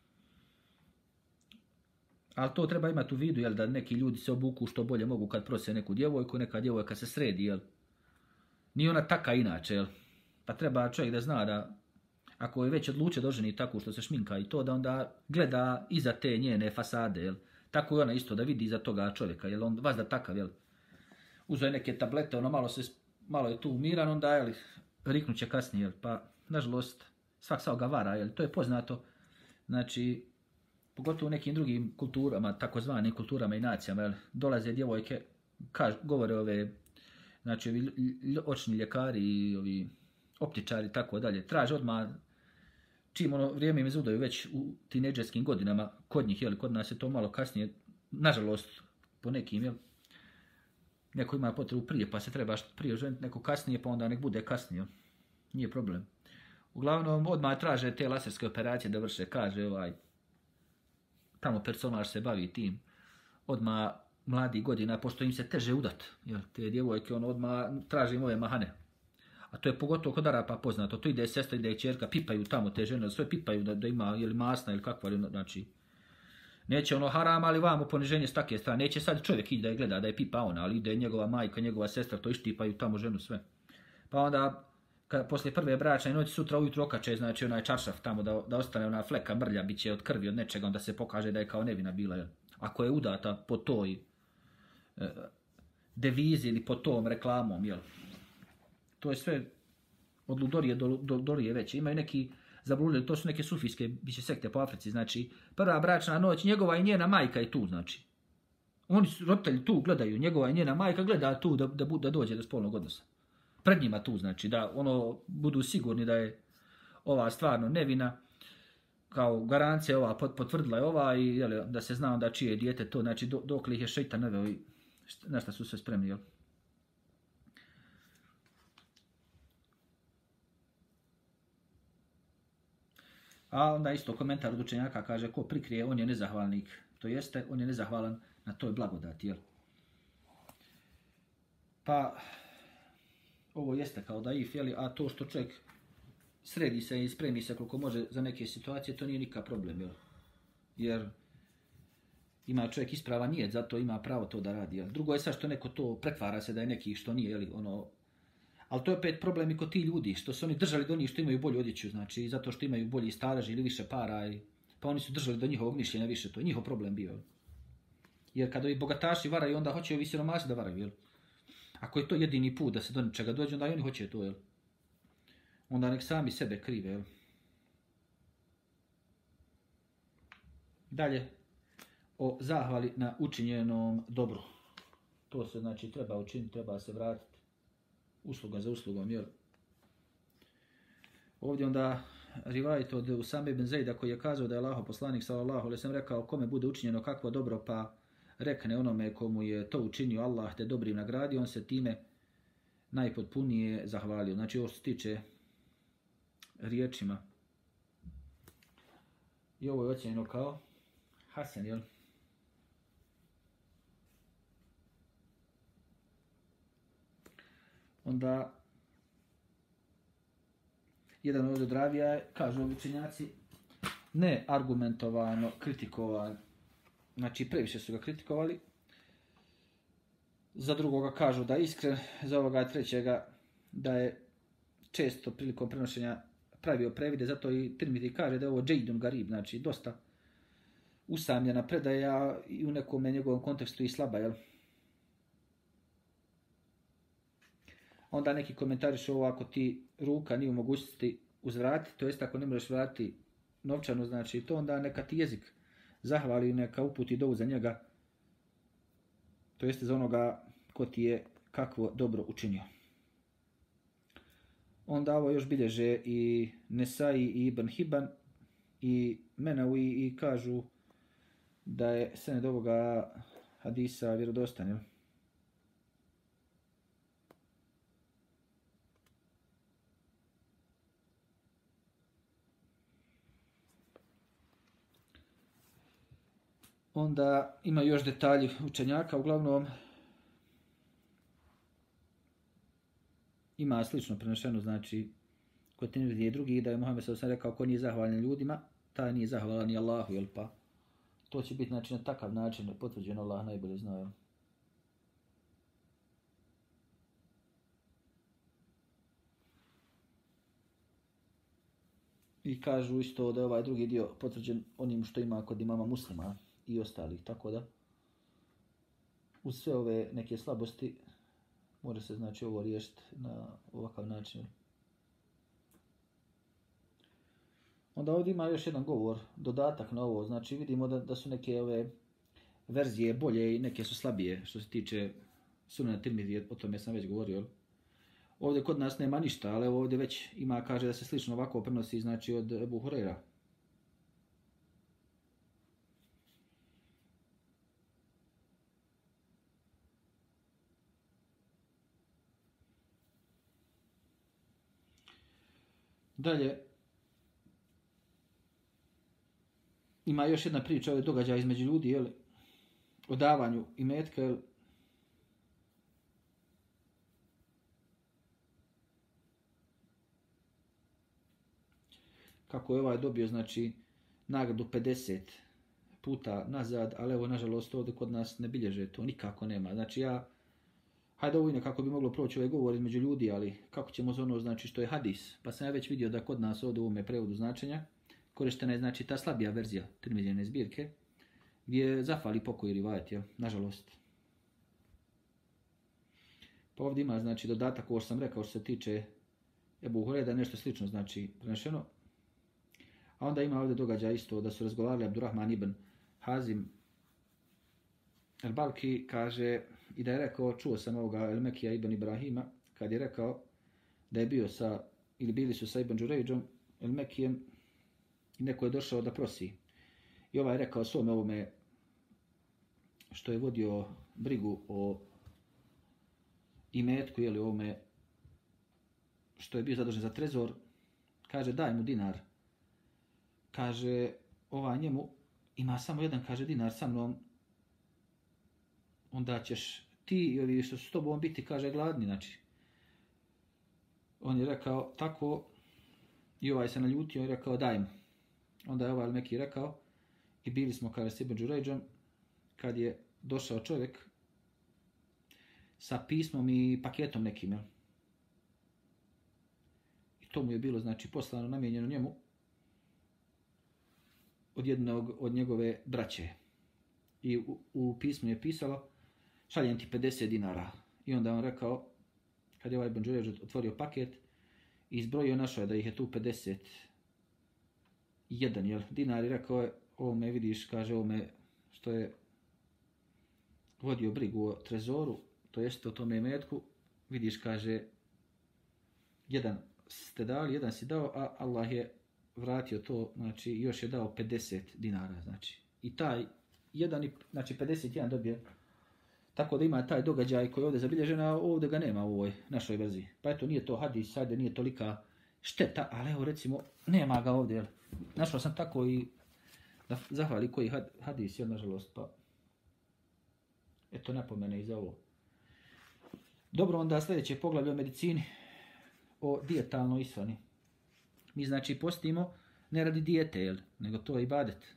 Ali to treba imati u vidu, jel, da neki ljudi se obuku što bolje mogu kad prose neku djevojku, neka djevojka se sredi, jel. Nije ona taka inače, jel. Pa treba čovjek da zna da ako je već odlučio da oženi tako što se šminka i to, da onda gleda iza te njene fasade, jel. Tako je ona isto da vidi iza toga čovjeka, jel, on vazda takav, jel. Uzeo neke tablete, ono malo je tu umiran, onda, jel, riknuće kasnije, jel. Pa, nažalost, svak ga vara, jel. To je poznato, znači, pogotovo u nekim drugim kulturama, takozvanim kulturama i nacijama, jel, dolaze djevojke, govore ove, znači ovi očni ljekari i ovi optičari i tako dalje, traže odmah, čim ono vrijeme im izudaju već u tinejdžerskim godinama, kod njih, jel, kod nas je to malo kasnije, nažalost, po nekim, jel, neko ima potrebu prije, pa se treba prije ženiti, neko kasnije, pa onda nek bude kasnije, jel, nije problem. Uglavnom, odmah traže te laserske operacije da vrše, kaže tamo personaž se bavi tim, odmah mladih godina, pošto im se teže udat, jel, te djevojke, odmah traži ove mahane. A to je pogotovo kod Arapa poznato, to ide sestra, ide ćerka, pipaju tamo te žene, sve pipaju da ima, jel, masna ili kakva, znači, neće ono haram, ali vamo poniženje s takve strane, neće sad čovjek ići da je gleda, da je pipa ona, ali ide njegova majka, njegova sestra, to ištipaju tamo ženu sve. Pa onda, poslije prve bračne noći sutra ujutro okače, znači onaj čaršaf tamo da ostane ona fleka mrlja, bit će od krvi, od nečega, onda se pokaže da je kao nevina bila. Jel? Ako je udata po toj devizi ili po tom reklamom, jel? To je sve od ludorije do ludorije veće. Imaju neki zabludili, to su neke sufijske biće sekte po Africi, znači prva bračna noć, njegova i njena majka je tu, znači. Oni su roditelji tu gledaju, njegova i njena majka gleda tu da dođe do spolnog odnosa. Pred njima tu, znači, da ono budu sigurni da je ova stvarno nevina, kao garancija ova, potvrdila je ova i jel, da se zna onda čije je dijete to, znači dok li ih je šeitan naveo i na šta su se spremni, jel? A onda isto komentar od učenjaka kaže ko prikrije, on je nezahvalnik. To jeste, on je nezahvalan na toj blagodati. Jel? Pa, ovo jeste kao daif, jeli, a to što čovjek sredi se i spremi se koliko može za neke situacije, to nije nikakav problem. Jel? Jer ima čovjek isprava nijet, zato ima pravo to da radi. Jel? Drugo je sad što neko to pretvara se da je neki što nije, jeli, ono. Ali to je opet problem i kod ti ljudi, što su oni držali do njih što imaju bolju odjeću, znači zato što imaju bolji stalež ili više para, pa oni su držali do njihovog mišljenja više, to je njihov problem bio. Jel? Jer kada ovi bogataši varaju, onda hoće ovi siromasi da varaju. Jel? Ako je to jedini put da se do ničega dođe, onda i oni hoće to. Jel? Onda nek sami sebe krive. Jel? Dalje, o zahvali na učinjenom dobru. To se znači treba učiniti, treba se vratiti. Usluga za uslugom, jel? Ovdje onda rivajet od Usame ibn Zejda koji je kazao da je Allahov poslanik sallallahu alejhi ve sellem rekao kome bude učinjeno kakvo dobro pa rekne onome komu je to učinio Allah te dobrim nagradio, on se time najpotpunije zahvalio. Znači ovo što se tiče riječima. I ovo je ocjenjeno kao hasen, jel? Onda jedan od ravija kažu učenjaci ne argumentovano kritikovan, znači previše su ga kritikovali. Za drugoga kažu da je iskren, za ovoga trećega da je često prilikom prenošenja pravio previde, zato i Tirmidhi kaže da je ovo džejdun garib, znači dosta usamljena predaja i u nekom njegovom kontekstu i slaba, jel? Onda neki komentarišu ovo ako ti ruka nije u mogućnosti uzvratiti, to jest ako ne možeš vratiti novčanu, znači to onda neka ti jezik zahvali, neka uputi dovu za njega, to jeste za onoga ko ti je kakvo dobro učinio. Onda ovo još bilježe i Nesai i Ibn Hibban i Menawi i kažu da je sened ovoga hadisa vjerodostan. Onda ima još detalji učenjaka, uglavnom ima slično prenešeno, znači kod Tirmidhija i drugi da je Muhammed s.a.v. rekao ko nije zahvalan ljudima, taj nije zahvalan ni Allahu, jel pa? To će biti znači, na takav način potvrđeno, Allah najbolje zna. Jel? I kažu isto da je ovaj drugi dio potvrđen onim što ima kod imama Muslima i ostalih, tako da uz sve ove neke slabosti može se znači ovo riješiti na ovakav način. Onda ovdje ima još jedan govor, dodatak na ovo, znači vidimo da su neke ove verzije bolje i neke su slabije što se tiče Sunena Tirmidhije, o tome sam već govorio. Ovdje kod nas nema ništa, ali ovdje već ima, kaže da se slično ovako prenosi znači od Ebu Hurajra. Dalje, ima još jedna priča, ovaj događaj između ljudi, jel, o davanju imetka, jel, kako je ovaj dobio, znači, nagradu 50 puta nazad, ali evo, nažalost, ovdje kod nas ne bilježe to, nikako nema. Znači, hajde ovo kako bi moglo proći ovaj govor između ljudi, ali kako ćemo za ono, znači, što je hadis. Pa sam ja već vidio da kod nas ovdje u ovome prevodu značenja korištena je, znači, ta slabija verzija Tirmidhijine zbirke, gdje zafali pokoj rivajet, jel, nažalost. Pa ovdje ima, znači, dodatak, ovo što sam rekao što se tiče Ebu Hurajra, nešto slično, znači, prenešeno. A onda ima ovdje događaj isto da su razgovarali Abdurrahman ibn Hazim el-Balki, kaže, i da je rekao, čuo sam ovoga El-Mekija ibn Ibrahima, kad je rekao da je bio sa, ili bili su sa Ibn Đurejđom, El-Mekijem, i neko je došao da prosi. I ovaj je rekao svome ovome što je vodio brigu o imetku, jeli ovome što je bio zadužen za trezor, kaže daj mu dinar. kaže, njemu ima samo jedan, kaže, dinar sa mnom, onda ćeš ti i ovi što su s tobom biti, kaže, gladni, znači. On je rekao tako i se naljutio i rekao daj mu. Onda je Meki rekao i bili smo, kaže, s Ibn Đurejđom, kad je došao čovjek sa pismom i paketom nekim, jel? I to mu je bilo, znači, poslano, namijenjeno njemu od jednog od njegove braće. I u pismu je pisalo, šaljem ti 50 dinara. I onda on rekao, kad je Ibn Đurejđ otvorio paket, i izbrojio, našao je da ih je tu 51 dinar i rekao je, ovome vidiš, kaže, ovome što je vodio brigu o trezoru, to jest o tome imetku, vidiš, kaže, jedan ste dali, jedan si dao, a Allah je vratio to, znači još je dao 50 dinara, znači. I taj jedan, znači 51 dobije. Tako da ima taj događaj koji je ovdje zabilježen, a ovdje ga nema u ovoj našoj verziji. Pa eto, nije to hadis, sajde nije tolika šteta, ali evo recimo, nema ga ovdje. Jel? Našao sam tako i da zahvali koji hadis, jel, nažalost, pa eto napomene i za ovo. Dobro, onda sljedeće poglavlje o medicini, o dijetalnoj ishrani. Mi znači postimo ne radi dijete, jel, nego to je ibadet.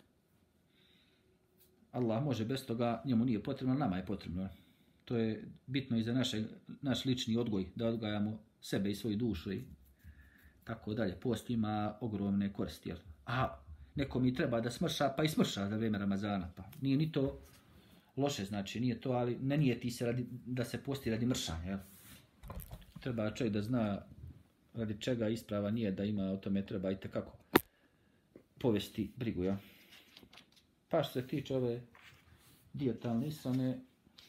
Allah može bez toga, njemu nije potrebno, nama je potrebno. To je bitno i za naš lični odgoj, da odgajamo sebe i svoju dušu i tako dalje. Post ima ogromne koristi. Jel? A neko mi treba da smrša, pa i smrša za vrijeme Ramazana. Pa nije ni to loše, znači nije to, ali ne nijeti se da se posti radi mršanja. Jel? Treba čovjek da zna radi čega isprava nije, da ima o tome treba i tekako povesti brigu. Jel? Pa što se tiče ove dijetalne ishrane,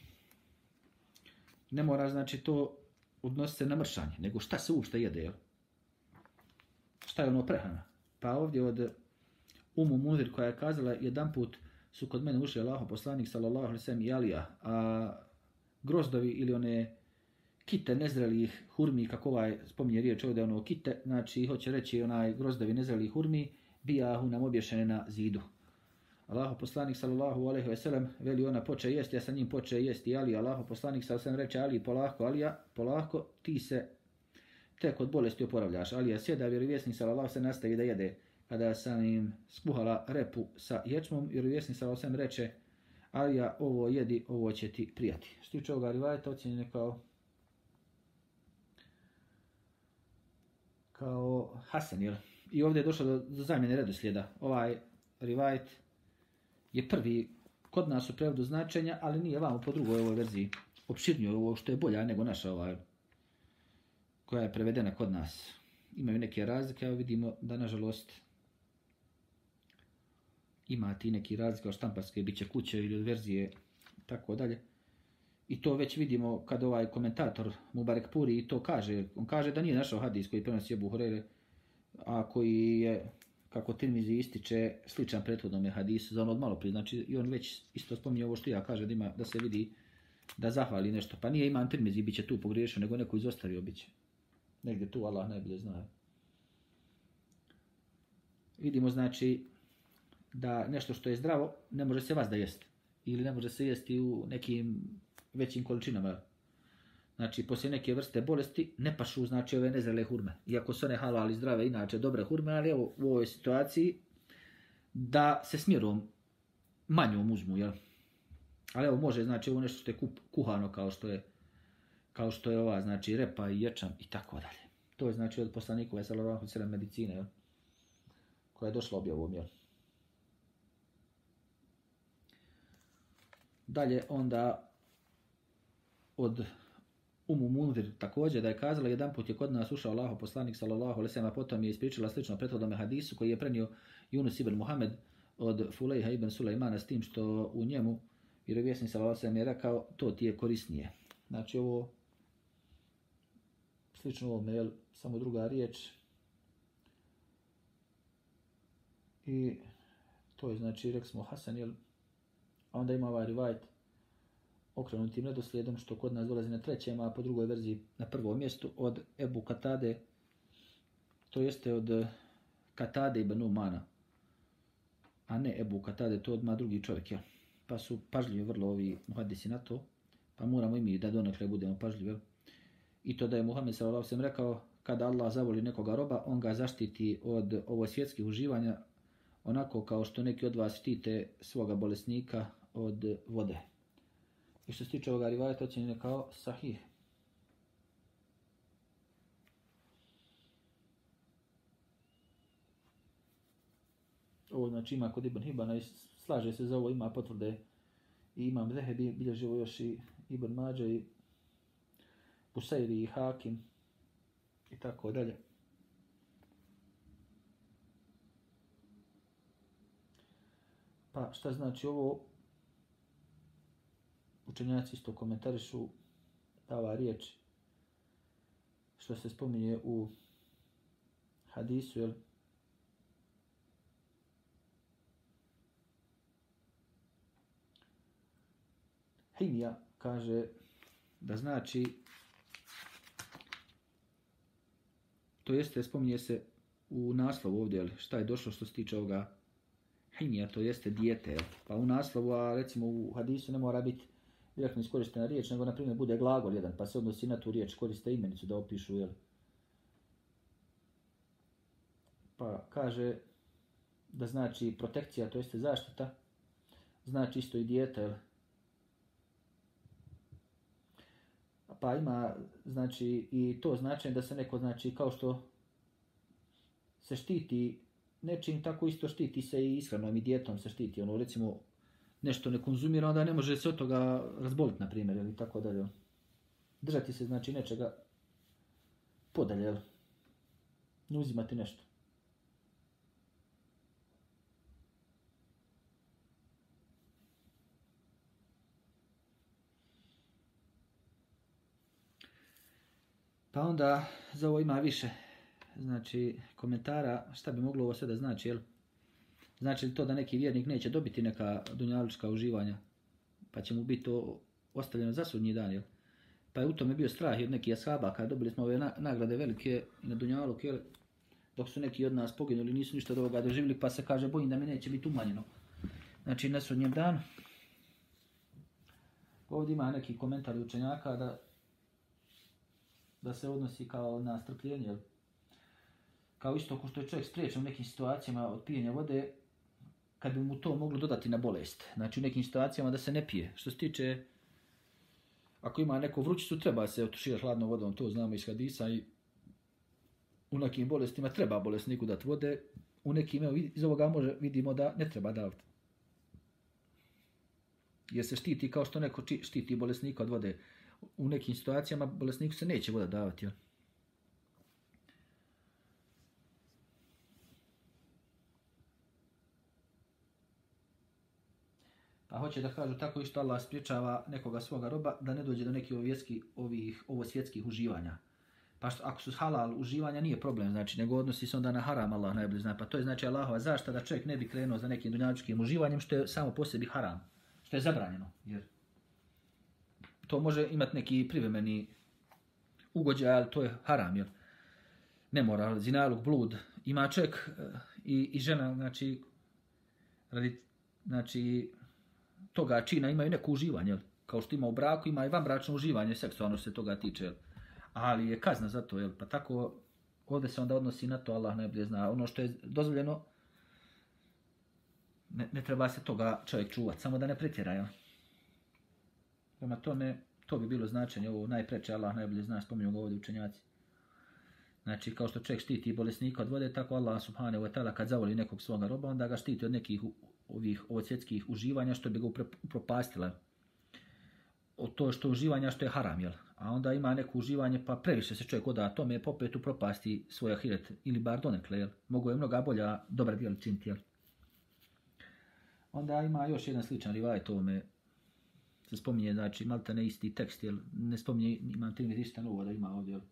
ne mora znači to odnosi se na mršanje, nego šta se uopšte jede, jel? Šta je ono prehrana? Pa ovdje od Umu Munzir koja je kazala, jedan put su kod mene ušli Allahov poslanik sallallahu alejhi ve sellem i Alija, a grozdovi ili one kite nezrelih hurmi, kako spominje riječ ovdje, ono kite, znači hoće reći onaj grozdovi nezrelih hurmi, bijahu nam obješene na zidu. Allahov poslanik sallallahu alejhi ve sellem veli, ona poče jesti, ja sa njim poče jesti Ali. Allahov poslanik sallallahu alejhi ve sellem reče Ali, polako Alija, polako, ti se tek od bolesti oporavljaš. Alija sjeda, vjerovjesnik sallallahu alejhi ve sellem nastavi da jede. Kada sam im skuhala repu sa ječmom, vjerovjesnik sallallahu alejhi ve sellem reče, Alija, ovo jedi, ovo će ti prijati. Što tiče ovoga rivajeta, ocjenjeno kao Hasan, jel? I ovdje je došlo do zamjene redoslijeda. Ovaj rivajet je prvi kod nas u prevodu značenja, ali nije vamo po drugoj ovoj verziji. Opširnije ovo što je bolja nego naša koja je prevedena kod nas. Imaju neke razlike, a vidimo da nažalost ima ti neki razlike od štamparske biće kuće ili od verzije tako dalje. I to već vidimo kad ovaj komentator Mubarek Puri to kaže. On kaže da nije našao hadis koji prenosi Ebu Hureyre, a koji je, kako Tirmizi ističe, sličan prethodnom hadisu za ono od malo prije. Znači i on već isto spominje ovo što ja kaže da se vidi da zahvali nešto. Pa nije Imam Tirmizi biće tu pogriješio, nego neko izostavio biće. Negdje tu Allah najbolje zna. Vidimo znači da nešto što je zdravo ne može se vas da jesti. Ili ne može se jesti u nekim većim količinama. Znači, poslije neke vrste bolesti ne pašu, znači, ove nezrele hurme. Iako su one halal i zdrave, inače dobre hurme, ali evo u ovoj situaciji da se s mjerom manjom uzmu, jel? Ali evo može, znači, ovo nešto što je kuhano kao što je ova, znači, repa i ječam i tako dalje. To je, znači, od poslanikove sallallahu alejhi ve sellem medicine, jel? Koja je došla objavom, jel? Dalje onda od Umu Munzir također da je kazala, jedan put je kod nas ušao Allahov poslanik sallallahu alejhi ve sellem, a potom je ispričala slično prethodnom hadisu koji je prenio Yunus ibn Muhammed od Fulejha ibn Sulejmana, s tim što u njemu vjerovjesnik sallallahu alejhi ve sellem je rekao, to ti je korisnije. Znači ovo slično ovome, jel, samo druga riječ. I to je, znači, rekli smo Hasan, jel, a onda ima ovaj rivajet okrenutim redoslijedom što kod nas dolazi na trećem, a po drugoj verziji na prvom mjestu od Ebu Katade, to jeste od Katade ibn Umana. a ne Ebu Katade, to odmah drugi čovjek, jel? Pa su pažljivi vrlo ovi muhadisi na to, pa moramo i mi da donekle budemo pažljivi, jel? I to da je Muhammed s.a.v. rekao, kada Allah zavoli nekoga roba, on ga zaštiti od ovo svjetskih uživanja, onako kao što neki od vas štite svoga bolesnika od vode. I što se tiče ovoga rivajeta, ocjenjeno kao sahih. Ovo znači ima kod Ibn Hibana i slaže se za ovo, ima potvrde i Imam Zehebi, bilježi ovo još i Ibn Mađe i Busayri i Hakim i tako dalje. Pa šta znači ovo? Učenjaci isto komentarišu da ova riječ što se spominje u hadisu, jel? Himija kaže da znači, to jeste, spominje se u naslovu ovdje, jel? Šta je došlo što se tiče ovoga himija, to jeste dijete, jel? Pa u naslovu, a recimo u hadisu ne mora biti direktno iskorištena riječ, nego na primjer bude glagol jedan, pa se odnosi na tu riječ, koriste imenicu da opišu, jel? Pa kaže da znači protekcija, to jeste zaštita, znači isto i dijete, jel? Pa ima, znači, i to značenje da se neko, znači, kao što se štiti nečim, tako isto štiti se i ishranom i dijetom se štiti. Ono, recimo, nešto ne konzumira, onda ne može se od toga razboliti, na primjer, ili tako dalje. Držati se, znači, nečega podalje, jel? Ne uzimati nešto. Pa onda za ovo ima više, znači, komentara, šta bi moglo ovo sve da znači, jel? Znači li to da neki vjernik neće dobiti neka dunjalučka uživanja, pa će mu biti to ostavljeno za sudnji dan, jel? Pa je u tome bio strah od nekih ashaba, kada dobili smo ove nagrade velike na dunjaluk, jel? Dok su neki od nas poginuli, nisu ništa od ovoga doživjeli, pa se kaže, bojim da mi neće biti umanjeno. Znači, na sudnjem danu. Ovdje ima neki komentar učenjaka da se odnosi kao na strpljenje, jel? Kao isto ko što je čovjek spriječen u nekim situacijama od pijenja vode, kad bi mu to moglo dodati na bolest. Znači u nekim situacijama da se ne pije. Što se tiče, ako ima neku vrućicu, treba se otuširati hladnom vodom, to znamo iz hadisa i u nekim bolestima treba bolesniku dati vode, u nekim, evo, iz ovoga vidimo da ne treba davati. Jer se štiti kao što neko štiti bolesnika od vode. U nekim situacijama bolesniku se neće voda davati, jel? Pa hoće da kažu tako i što Allah spriječava nekoga svoga roba da ne dođe do nekih ovo svjetskih uživanja. Pa što, ako su halal uživanja nije problem, znači, nego odnosi se onda na haram, Allah najbolje zna. Pa to je znači Allahova zaštita da čovjek ne bi krenuo za nekim dunjalučkim uživanjem što je samo po sebi haram, što je zabranjeno. Jer to može imati neki privremeni ugođaj, ali to je haram, jer ne mora, zinaluk, blud. Ima čovjek i žena, znači, radi, znači, toga čina imaju neko uživanje, jel? Kao što ima u braku, ima i vanbračno uživanje, seksualno se toga tiče, jel? Ali je kazna za to, jel? Pa tako ovdje se onda odnosi na to, Allah najbolje zna. Ono što je dozvoljeno, ne treba se toga čovjek čuvati, samo da ne pretjera, jel? Prema tome, to bi bilo značenje, ovo najpreče, Allah najbolje zna, spominju ga ovdje učenjaci. Znači, kao što čovjek štiti bolesnika od vode, tako Allah subhanahu wa ta'ala kad zavoli nekog svoga roba, onda ga štiti od nekih ovih svjetskih uživanja što bi ga upropastila. Od to što uživanja što je haram, jel? A onda ima neko uživanje, pa previše se čovjek oda tome, pa opet upropasti svoj ahiret, ili bar donekle, jel? Mogu je mnoga bolja dobra djela činiti, jel? Onda ima još jedan sličan rivajet ovome, se spominje, znači, malta ne isti tekst, jel? Ne spominje, imam tim ništa novo da ima ovdje, jel?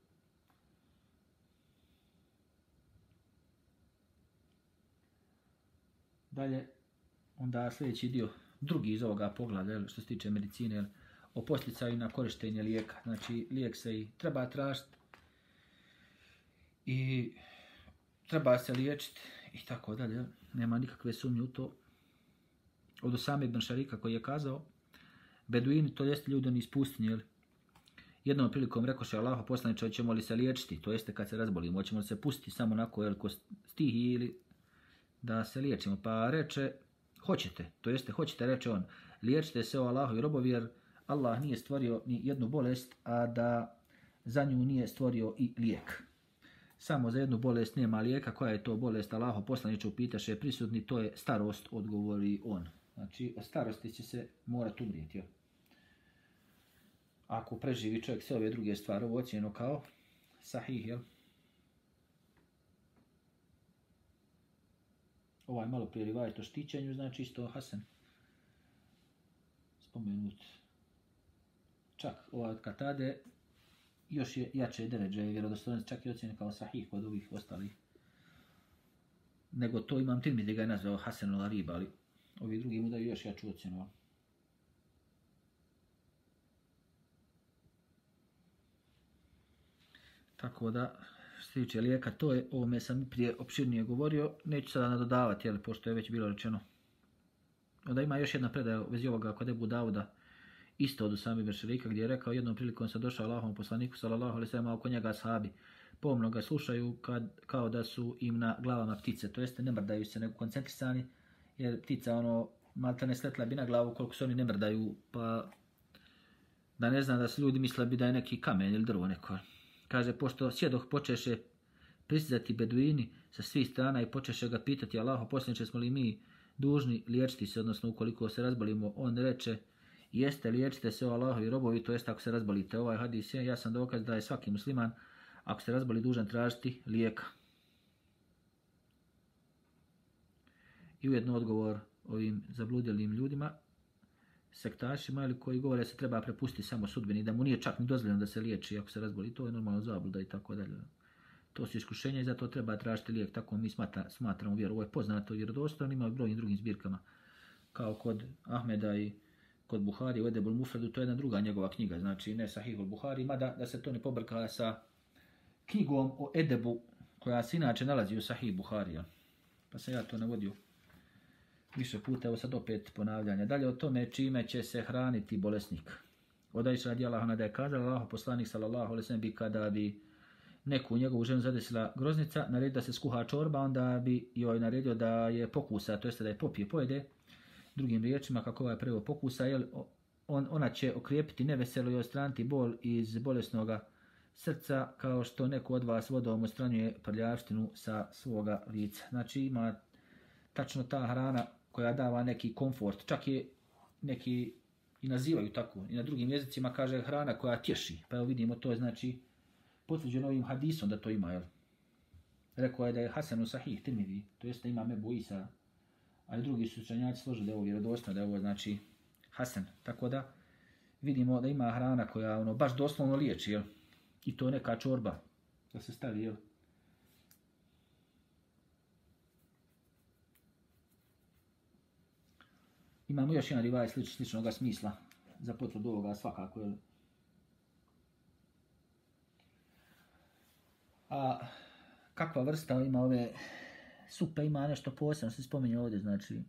Dalje, onda sljedeći dio, drugi iz ovoga pogleda, što se tiče medicine, o posljedicaju na korištenje lijeka. Znači, lijek se i treba tražiti i treba se liječiti i tako dalje. Nema nikakve sumnje u to. od Usame ibn Šarika koji je kazao, Beduini, to jeste ljudi oni iz pustinje, jednom prilikom rekoše Allaho poslaniče, hoćemo li se liječiti, to jeste kad se razbolimo, hoćemo li se pustiti samo onako ko stihi ili da se liječimo. Pa reče, hoćete, to jeste hoćete, reče on, liječite se o Allahovi robovi jer Allah nije stvorio ni jednu bolest, a da za nju nije stvorio i lijek. Samo za jednu bolest nema lijeka, koja je to bolest, Allaho poslaniče upitaše prisutni, to je starost, odgovori on. Znači, od starosti će se morati umrijeti. Ako preživi čovjek sve ove druge stvari, ovo ocjeno kao sahih, jel? Ovaj malo prije rivajet o štićenju, znači isto Hasan spomenut. Čak ovaj od Katade još je jače deređe i vjerodostojnost, čak i ocjene kao sahih kod ovih ostalih. Nego to Imam Tirmidhi ga je nazvao Hasan al-Gharib, ali ovi drugi mu daju još jaču ocjenu. Tako da, što se tiče lijeka, to je, ovome sam prije opširnije govorio, neću sada nadodavati, jel, pošto je već bilo rečeno. Onda ima još jedna predaja u vezi ovoga kod Ebu Dauda, isto od Usame ibn Šarika, gdje je rekao, jednom prilikom se došao Allahovom poslaniku, sallallahu alejhi ve sellem, oko njega ashabi pomno ga slušaju kao da su im na glavama ptice, to jeste ne mrdaju se, nego koncentrisani, jer ptica malta ne sletla bi na glavu koliko se oni ne mrdaju, pa da ne znam da su ljudi mislili bi da je neki kamen ili drvo neko. Kaže, pošto sjedoh počeše pristizati beduini sa svih strana i počeše ga pitati, Allaho poslaniče, smo li mi dužni liječiti se, odnosno ukoliko se razbolimo, on reče, jeste, liječite se o Allahovi robovi, to jest ako se razbolite. Ovaj hadis je jasan dokaz da je svaki musliman, ako se razboli, dužan tražiti lijeka. I ujedno odgovor ovim zabludjelim ljudima, sektašima, ili koji govore se treba prepustiti samo sudbini, da mu nije čak ni dozvoljeno da se liječi ako se razboli, to je normalno zabluda i tako dalje. To su iskušenja i zato treba tražiti lijek, tako mi smatramo vjeru. Ovo je poznato i vjerodostojno, ima u brojnim drugim zbirkama, kao kod Ahmeda i kod Buhari, u Edebul Mufredu, to je jedna druga njegova knjiga, znači ne Sahihul Buhari, mada da se to ne pobrka sa knjigom o Edebu, koja se inače nalazi u Sahih Buharija. Pa sam ja to navodio više puta, evo sad opet ponavljanje. Dalje o tome čime će se hraniti bolesnik. Od Ajše radijallahu anha da je kazala, Allahov poslanik sallallahu alejhi ve sellem bi kada bi neku njegovu ženu zadesila groznica, naredio da se skuha čorba, onda bi joj naredio da je pokusa, to jeste da je popije, pojede. Drugim riječima, kako ovaj prvo pokusa, ona će okrijepiti neveselo i odstraniti bol iz bolesnoga srca, kao što neko od vas vodom odstranjuje prljavštinu sa svoga lica. Znači ima tačno ta hrana koja dava neki komfort, čak je neki i nazivaju tako, i na drugim jezicima kaže hrana koja tješi, pa evo vidimo to je znači potvrđeno ovim hadisom da to ima, jel? Rekao je da je Hasan Sahih Tirmidhi, to jeste ima Ebu Isa, ali drugi su učenjaci složili da je ovo vjerodostojno, da je ovo znači Hasan, tako da vidimo da ima hrana koja baš doslovno liječi, jel? I to neka čorba da se stavi, jel? Imamo još jedan rivaj sličnog smisla za potvrdu ovoga svakako, jel? A kakva vrsta ima ove supe, ima nešto posebno, se spominje ovdje, znači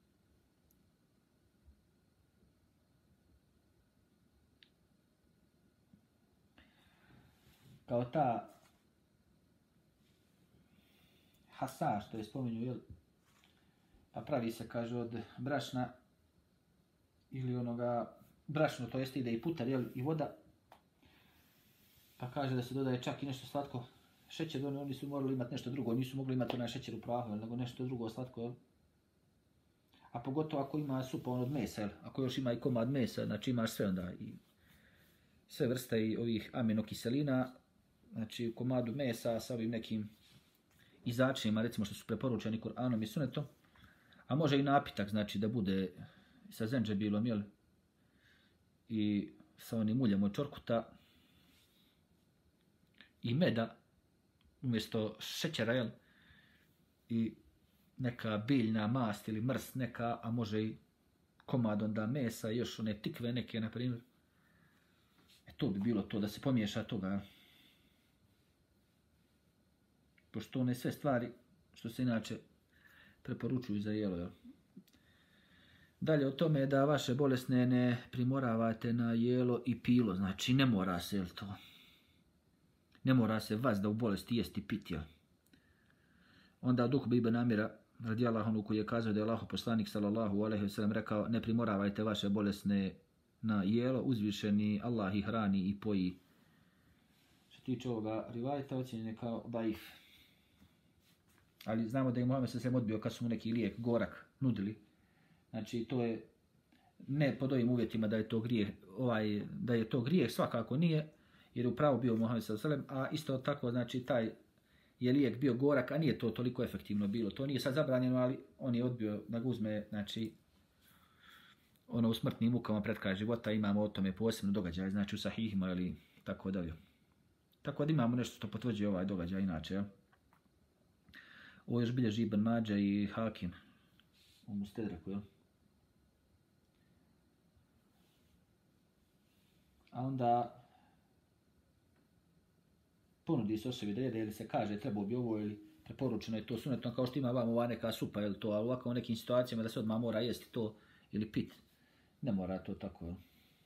kao ta hasa što je spominju, jel? Pa pravi se, kaže, od brašna ili onoga brašno, to jest ide i putar, jel? I voda, pa kaže da se dodaje čak i nešto slatko, šećer, oni su morali imati nešto drugo, nisu mogli imati onaj šećer u prahu, nego nešto drugo slatko, jel? A pogotovo ako ima supa od mesa, jel? Ako još ima i komad mesa, znači imaš sve onda i sve vrste i ovih aminokiselina, znači u komadu mesa sa ovim nekim izačinima, recimo što su preporučeni Kur'anom i Sunnetom, a može i napitak, znači da bude sa zenđebilom, jel? I sa onim uljem od čorkuta i meda umjesto šećera, jel? I neka biljna mast ili mrst neka, a može i komad onda mesa, još one tikve neke, na primjer. To bi bilo to, da se pomiješa toga. Pošto one sve stvari što se inače preporučuju za jelo, jel? Dalje o tome da vaše bolesne ne primoravate na jelo i pilo, znači ne mora se, jel to? Ne mora se vas da u bolesti jesti piti, jel? Onda od Ukbe ibn Amira, radijallahu anhu, koji je kazao da je Allahov poslanik sallallahu alejhi ve sellem rekao: ne primoravajte vaše bolesne na jelo, uzvišeni Allah ih hrani i poji. Što tiče ovoga rivajeta, ocjenjen je kao daif. Ali znamo da je Muhammed se odbio kad su mu neki lijek, gorak, nudili. Znači to je ne pod ovim uvjetima da je to grijeh, da je to grijeh, svakako nije, jer je upravo bio Muhammed sallallahu alejhi ve sellem, a isto tako znači taj je lijek bio gorak, a nije to toliko efektivno bilo. To nije sad zabranjeno, ali on je odbio da ga uzme, znači, u smrtnim mukama pred kraj života. Imamo o tome posebno događaj, znači u sahihima ili tako dalje. Tako da imamo nešto što potvrđuje ovaj događaj inače, ja. Ovo još bilježi Ibn Mađa i Hakim u Mustedraku, ja. A onda ponudi se osobi da jede ili se kaže trebao bi ovo ili preporučeno je to sunetno, kao što ima vam ova neka supa ili to, ali ovako u nekim situacijama da se odmah mora jesti to ili pit. Ne mora to tako, jel?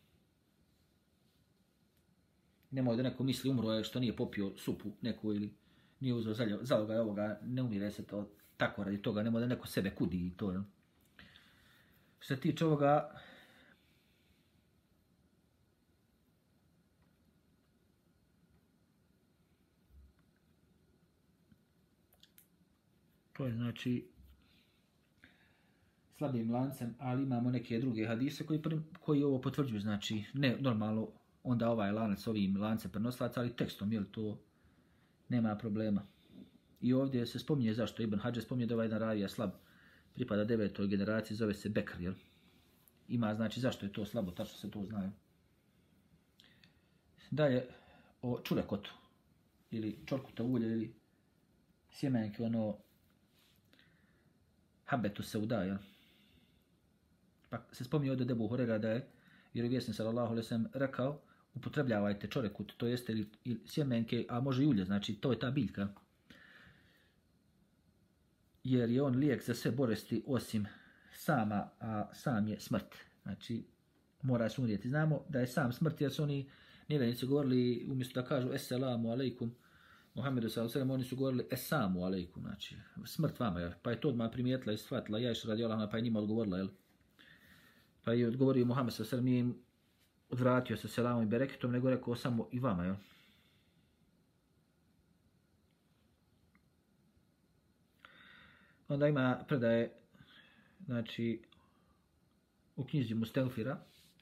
Nemoj da neko misli umro je što nije popio supu neku ili nije uzeo zaloga ovoga, ne umire se to tako radi toga, nemoj da neko sebe kudi i to, jel? Što se tiče ovoga, to je znači slabim lancem, ali imamo neke druge hadise koji ovo potvrđuju, znači ne normalno onda ovaj lanac ovim lancem prenoslaca, ali tekstom, jel to nema problema. I ovdje se spominje zašto Ibn Hadžar spominje da ovaj jedan ravija slab, pripada 9. generaciji, zove se Bekr, jel? Ima znači zašto je to slabo, tačno se to znaju. Dalje o čurekotu ili čorkuta ulje ili sjemenke, ono habetu seuda, jel? Pa se spominje od Ebu Hurera da je vjerovjesnik sallallahu alejhi ve sellem rekao: upotrebljavajte čorekut, to jeste ili sjemenke, a može i ulje, znači to je ta biljka. Jer je on lijek za sve bolesti osim sama, a sam je smrt. Znači mora se umrijeti. Znamo da je sam smrt, jer su oni nevjernici govorili, umjesto da kažu Esselamu alejkum Muhammedu sallallahu alejhi ve sellem, oni su govorili Esamu alejkum, znači smrt vama, jel? Pa je to odmah primijetila i shvatila Ajša radijallahu anha, pa je njima odgovorila, jel? Pa je odgovorio Muhammed sallallahu alejhi ve sellem, nije odvratio se selamom i bereketom, nego rekao samo i vama, jel? Onda ima predaje, znači, u knjizi Mustelfira,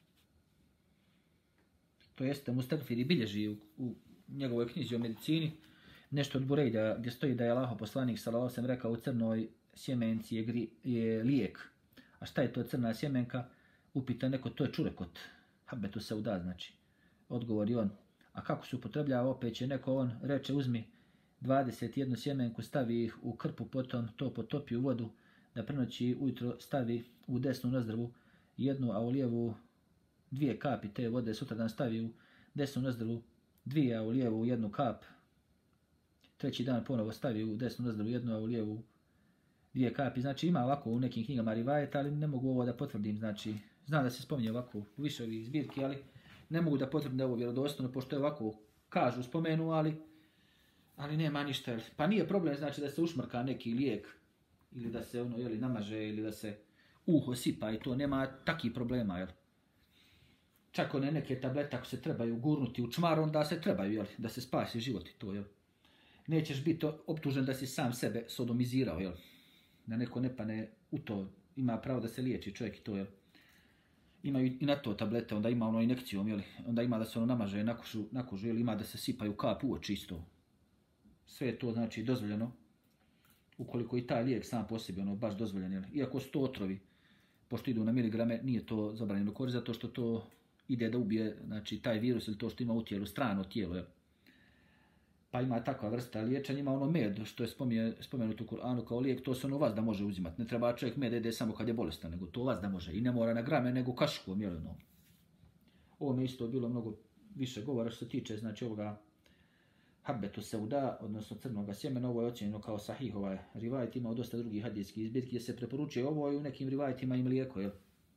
to jeste Mustelfir bilježi u njegovoj knjizi o medicini, nešto od Burejda, gdje stoji da je Allahov poslanik sallallahu alejhi ve sellem rekao: u crnoj sjemenci je lijek. A šta je to crna sjemenka? Upita neko, to je čurekot, habetu seuda, znači. Odgovori on: a kako se upotrebljava? Opet će neko, on reče: uzmi 21 sjemenku, stavi ih u krpu, potom to potopi u vodu, da prenoći ujutro stavi u desnu nozdrvu jednu, a u lijevu 2 kapi te vode, sutradan stavi u desnu nozdrvu 2, a u lijevu 1 kap. Treći dan ponovo stavi u desnu nozdrvu 1, a u lijevu 2 kapi. Znači ima ovako u nekim knjigama rivajeta, ali ne mogu ovo da potvrdim. Znači, znam da se spominje ovako u više ovih zbirki, ali ne mogu da potvrdim da je ovo vjerodostojno, pošto je ovako kažu, spomenu, ali nema ništa. Pa nije problem, znači, da se ušmrka neki lijek, ili da se ono, jeli, namaže, ili da se uho sipa i to, nema takih problema, jel? Čak one neke tablete, ako se trebaju gurnuti u čmar, onda se trebaju, jel? Da se spasi život i to, jel? Nećeš biti optužen da si sam sebe sodomizirao, jel? Da neko ne pane u to, ima pravo da se liječi čovjek i to, jel? Imaju i na to tablete, onda ima ono injekcijom, jel? Onda ima da se ono namaže na kožu, jel? Ima da se sipaju kap u oči isto. Sve je to, znači, dozvoljeno. Ukoliko i taj lijek sam po sebi, ono, baš dozvoljen, jel? Iako su to otrovi, pošto idu na miligrame, nije to zabranjeno korist, zato što to ide da ubije, znači, taj virus ili to što ima u tijelu, strano tijelo, jel? Pa ima takva vrsta liječenja, ima ono med, što je spomenuto u Kur'anu kao lijek, to se ono vazda može uzimati. Ne treba čovjek med jede samo kad je bolestan, nego to vazda može. I ne mora na grame, nego kaškom, jel? No. Ovo mi isto bilo mnogo više govora što se tiče, znači, ovoga habetu seuda, odnosno crnoga sjemena. Ovo je ocjenjeno kao sahih, ovaj rivajet, ima dosta drugih hadijskih zbirki gdje se preporučuje ovo i u nekim rivajetima i mlijeko, jel?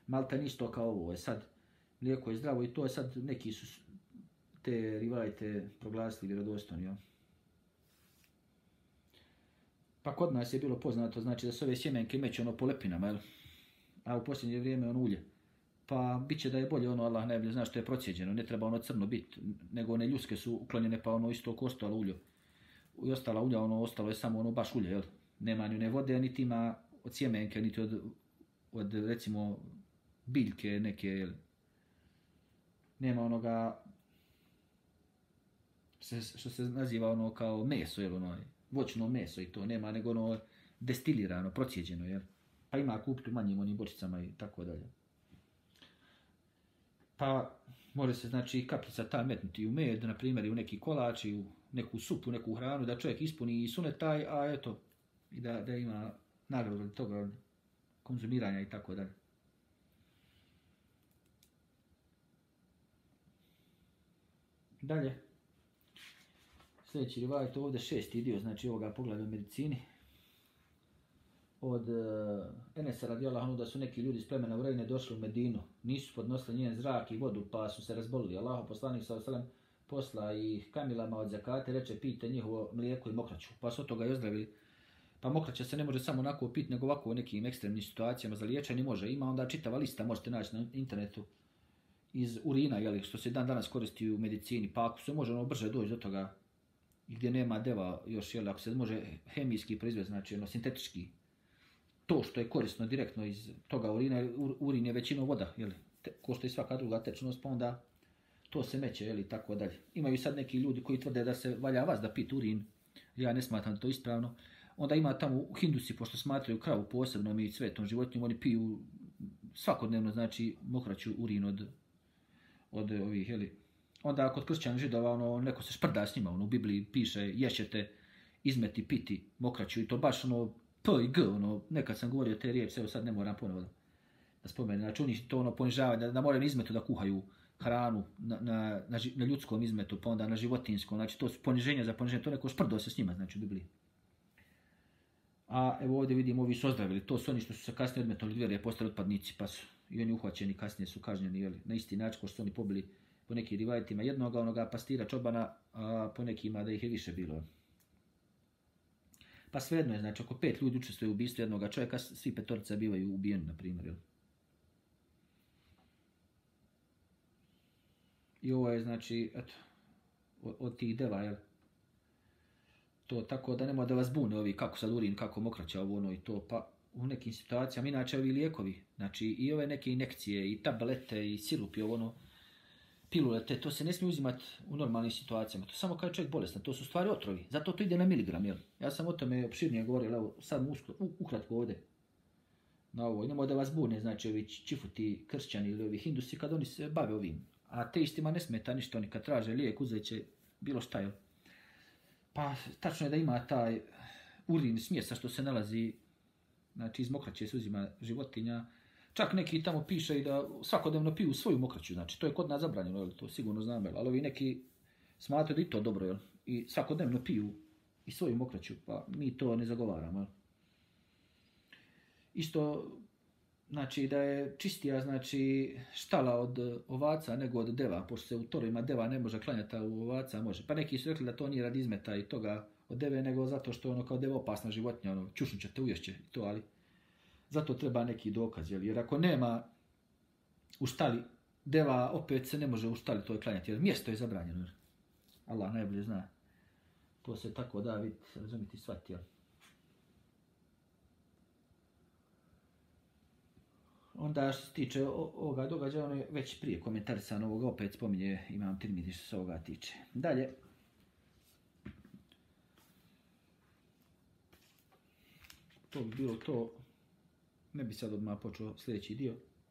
Malta isto kao ovo je sad, mlijeko je zdravo i to je sad, neki su te rivajte proglasili vjerodostojni. Pa kod nas je bilo poznato, znači da se ove sjemenke meće ono po lepinama, jel? A u posljednje vrijeme ono ulje. Pa bit će da je bolje ono, Allah najbolje zna što je procijeđeno, ne treba ono crno biti, nego one ljuske su uklonjene pa ono isto ostalo ulje. I ostala ulja, ono ostalo je samo ono baš ulje, jel? Nema ni one vode, niti ima od sjemenke, niti od recimo biljke neke, jel? Nema onoga što se naziva ono kao meso, jel, ono, voćno meso i to nema, nego ono destilirano, procijeđeno, jel? Pa ima kupiti u manjim onim bočicama i tako dalje. Pa može se znači kapljica ta metnuti u med, na primjer i u neki kolač i u neku supu, neku hranu, da čovjek ispuni i sune taj, a eto, i da ima nagradu od toga konzumiranja i tako dalje. Dalje. Sljedeći rivajet ovdje 6. dio, znači ovoga pogleda o medicini. Od Enesa radijallahu anhu da su neki ljudi iz plemena Urejne došli u Medinu, nisu podnosili njen zrak i vodu pa su se razbolili. Allahov poslanik sallallahu alejhi ve sellem posla ih kamilama od zakate, reče pijte njihovo mlijeko i mokraću, pa su od toga i ozdravili. Pa mokraća se ne može samo onako piti, nego ovako u nekim ekstremnim situacijama za liječenje može. Ima onda čitava lista, možete naći na internetu, iz urina, jeli, što se dan danas koristi u medicini, pa ako se može ono brže doći do toga i gdje nema deva još, jeli, ako se može hemijski proizvesti, znači ono sintetički, to što je korisno direktno iz toga urina, urin je većinom voda, jeli, ko što i svaka druga tečnost, pa onda to se meće, jeli, tako dalje. Imaju sad neki ljudi koji tvrde da se valja vas da piti urin, ja ne smatram da to ispravno. Onda ima tamo u Hindusi, pošto smatraju kravu posebnom i cvetom životinjom, oni piju svakodnevno, znači, mokraću urin od ovih, jeli. Onda kod kršćana židova, ono, neko se šprda s njima, ono, u Bibliji piše, ješćete izmeti, piti mokraću i to baš, ono, P i G, ono, nekad sam govorio te riječi, evo sad ne moram ponovo da spomenem, znači oni to ono ponižavaju, da moraju na izmetu da kuhaju hranu na ljudskom izmetu, pa onda na životinskom, znači to su poniženja za poniženje, to neko šprdo se s njima, znači u Bibliji. A evo ovdje vidimo, ovi su ozdravili, to su oni što su se kasnije odmetali od vjere, je postali otpadnici, pa su i oni uhvaćeni, kasnije su kažnjeni, jeli, na isti način ko što su oni pobili po nekim rivajetima jednoga onoga pastira čobana, a po nekima da ih je više bilo. Pa svejedno je, znači, oko 5 ljudi učestvuje u ubistvu jednog čovjeka, svi petorica bivaju ubijeni, na primjer, jel? I ovo je, znači, eto, od tih deva, jel? To tako da nemoj da vas bune ovi kako sad urin, kako mokraća, ovo ono i to, pa u nekim situacijama, inače ovi lijekovi, znači i ove neke injekcije, i tablete, i sirup, i ovo ono, pilule, to se ne smije uzimati u normalnim situacijama, to samo kao čovjek bolestan, to su stvari otrovi, zato to ide na miligram, jel? Ja sam o tome opširnije govorio, evo, sad ukratko ovdje, na ovo, i nemoj da vas bune, znači ovi čifuti kršćani ili ovi hindusi, kad oni se bave ovim, a teistima ne smeta ništa, oni kad traže lijek, uzet će bilo šta, jel? Pa tačno je da ima taj urin smjesa što se nalazi, znači iz mokraće se uzima životinja. Čak neki tamo piše i da svakodnevno piju svoju mokraću, znači to je kod nas zabranjeno, jel? To sigurno znam, jel? Ali ovi neki smatraju da i to dobro, jel? I svakodnevno piju i svoju mokraću, pa mi to ne zagovaramo, jel? Isto, znači da je čistija, znači štala od ovaca nego od deva, pošto se u torovima deva ne može klanjati, a u ovaca može. Pa neki su rekli da to nije radi izmeta i toga od deve, nego zato što je ono kao devo opasna životinja, ono čušnut uješće i to, ali zato treba neki dokaz, jel? Jer ako nema u štali deva, opet se ne može u štali to klanjati, jer mjesto je zabranjeno. Allah najbolje zna. To se tako da vidjeti, razumjeti, shvatiti, jel? Onda što se tiče ovoga događaja, ono je već prije komentarisano, ovoga opet spominje Imam Tirmizi što se ovoga tiče. Dalje. To bi bilo to. Ne bi sad odmah počeo sljedeći dio.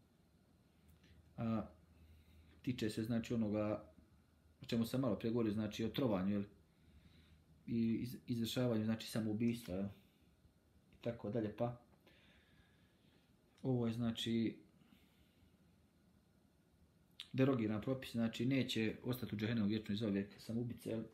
Tiče se znači onoga o čemu sam malo prije govorio, znači o trovanju, jel? I izvršavanju, znači samoubistva, jel? I tako dalje, pa. Ovo je znači derogiran propis, znači neće ostati u džehennemu vječno i zauvijek samoubice, jel?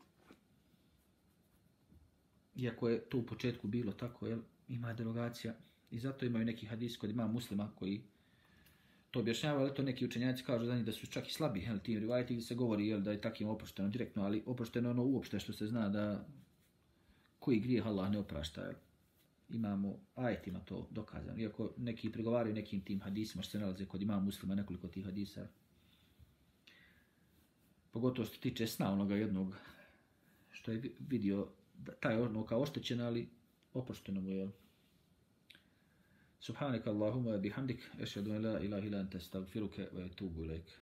Iako je to u početku bilo tako, jel? Ima derogacija i zato imaju neki hadis kod Imama Muslima koji To objašnjava, ali to neki učenjaci kažu za njih da su čak i slabi, tim rivajeti gdje se govori da je takim oprošteno direktno, ali oprošteno ono uopšte što se zna da koji grijeh Allah ne oprašta. Jel? Imamo ajetima to dokazano. Iako neki prigovaraju nekim tim hadisima što se nalaze kod imama Muslima, nekoliko tih hadisa. Pogotovo što se tiče sna onoga jednog što je vidio taj ono kao oštećen, ali oprošteno mu je. Subhanak Allahumma bihamdik, ešhedu en la ilaha illa ente, estagfiruke ve etubu ilaik.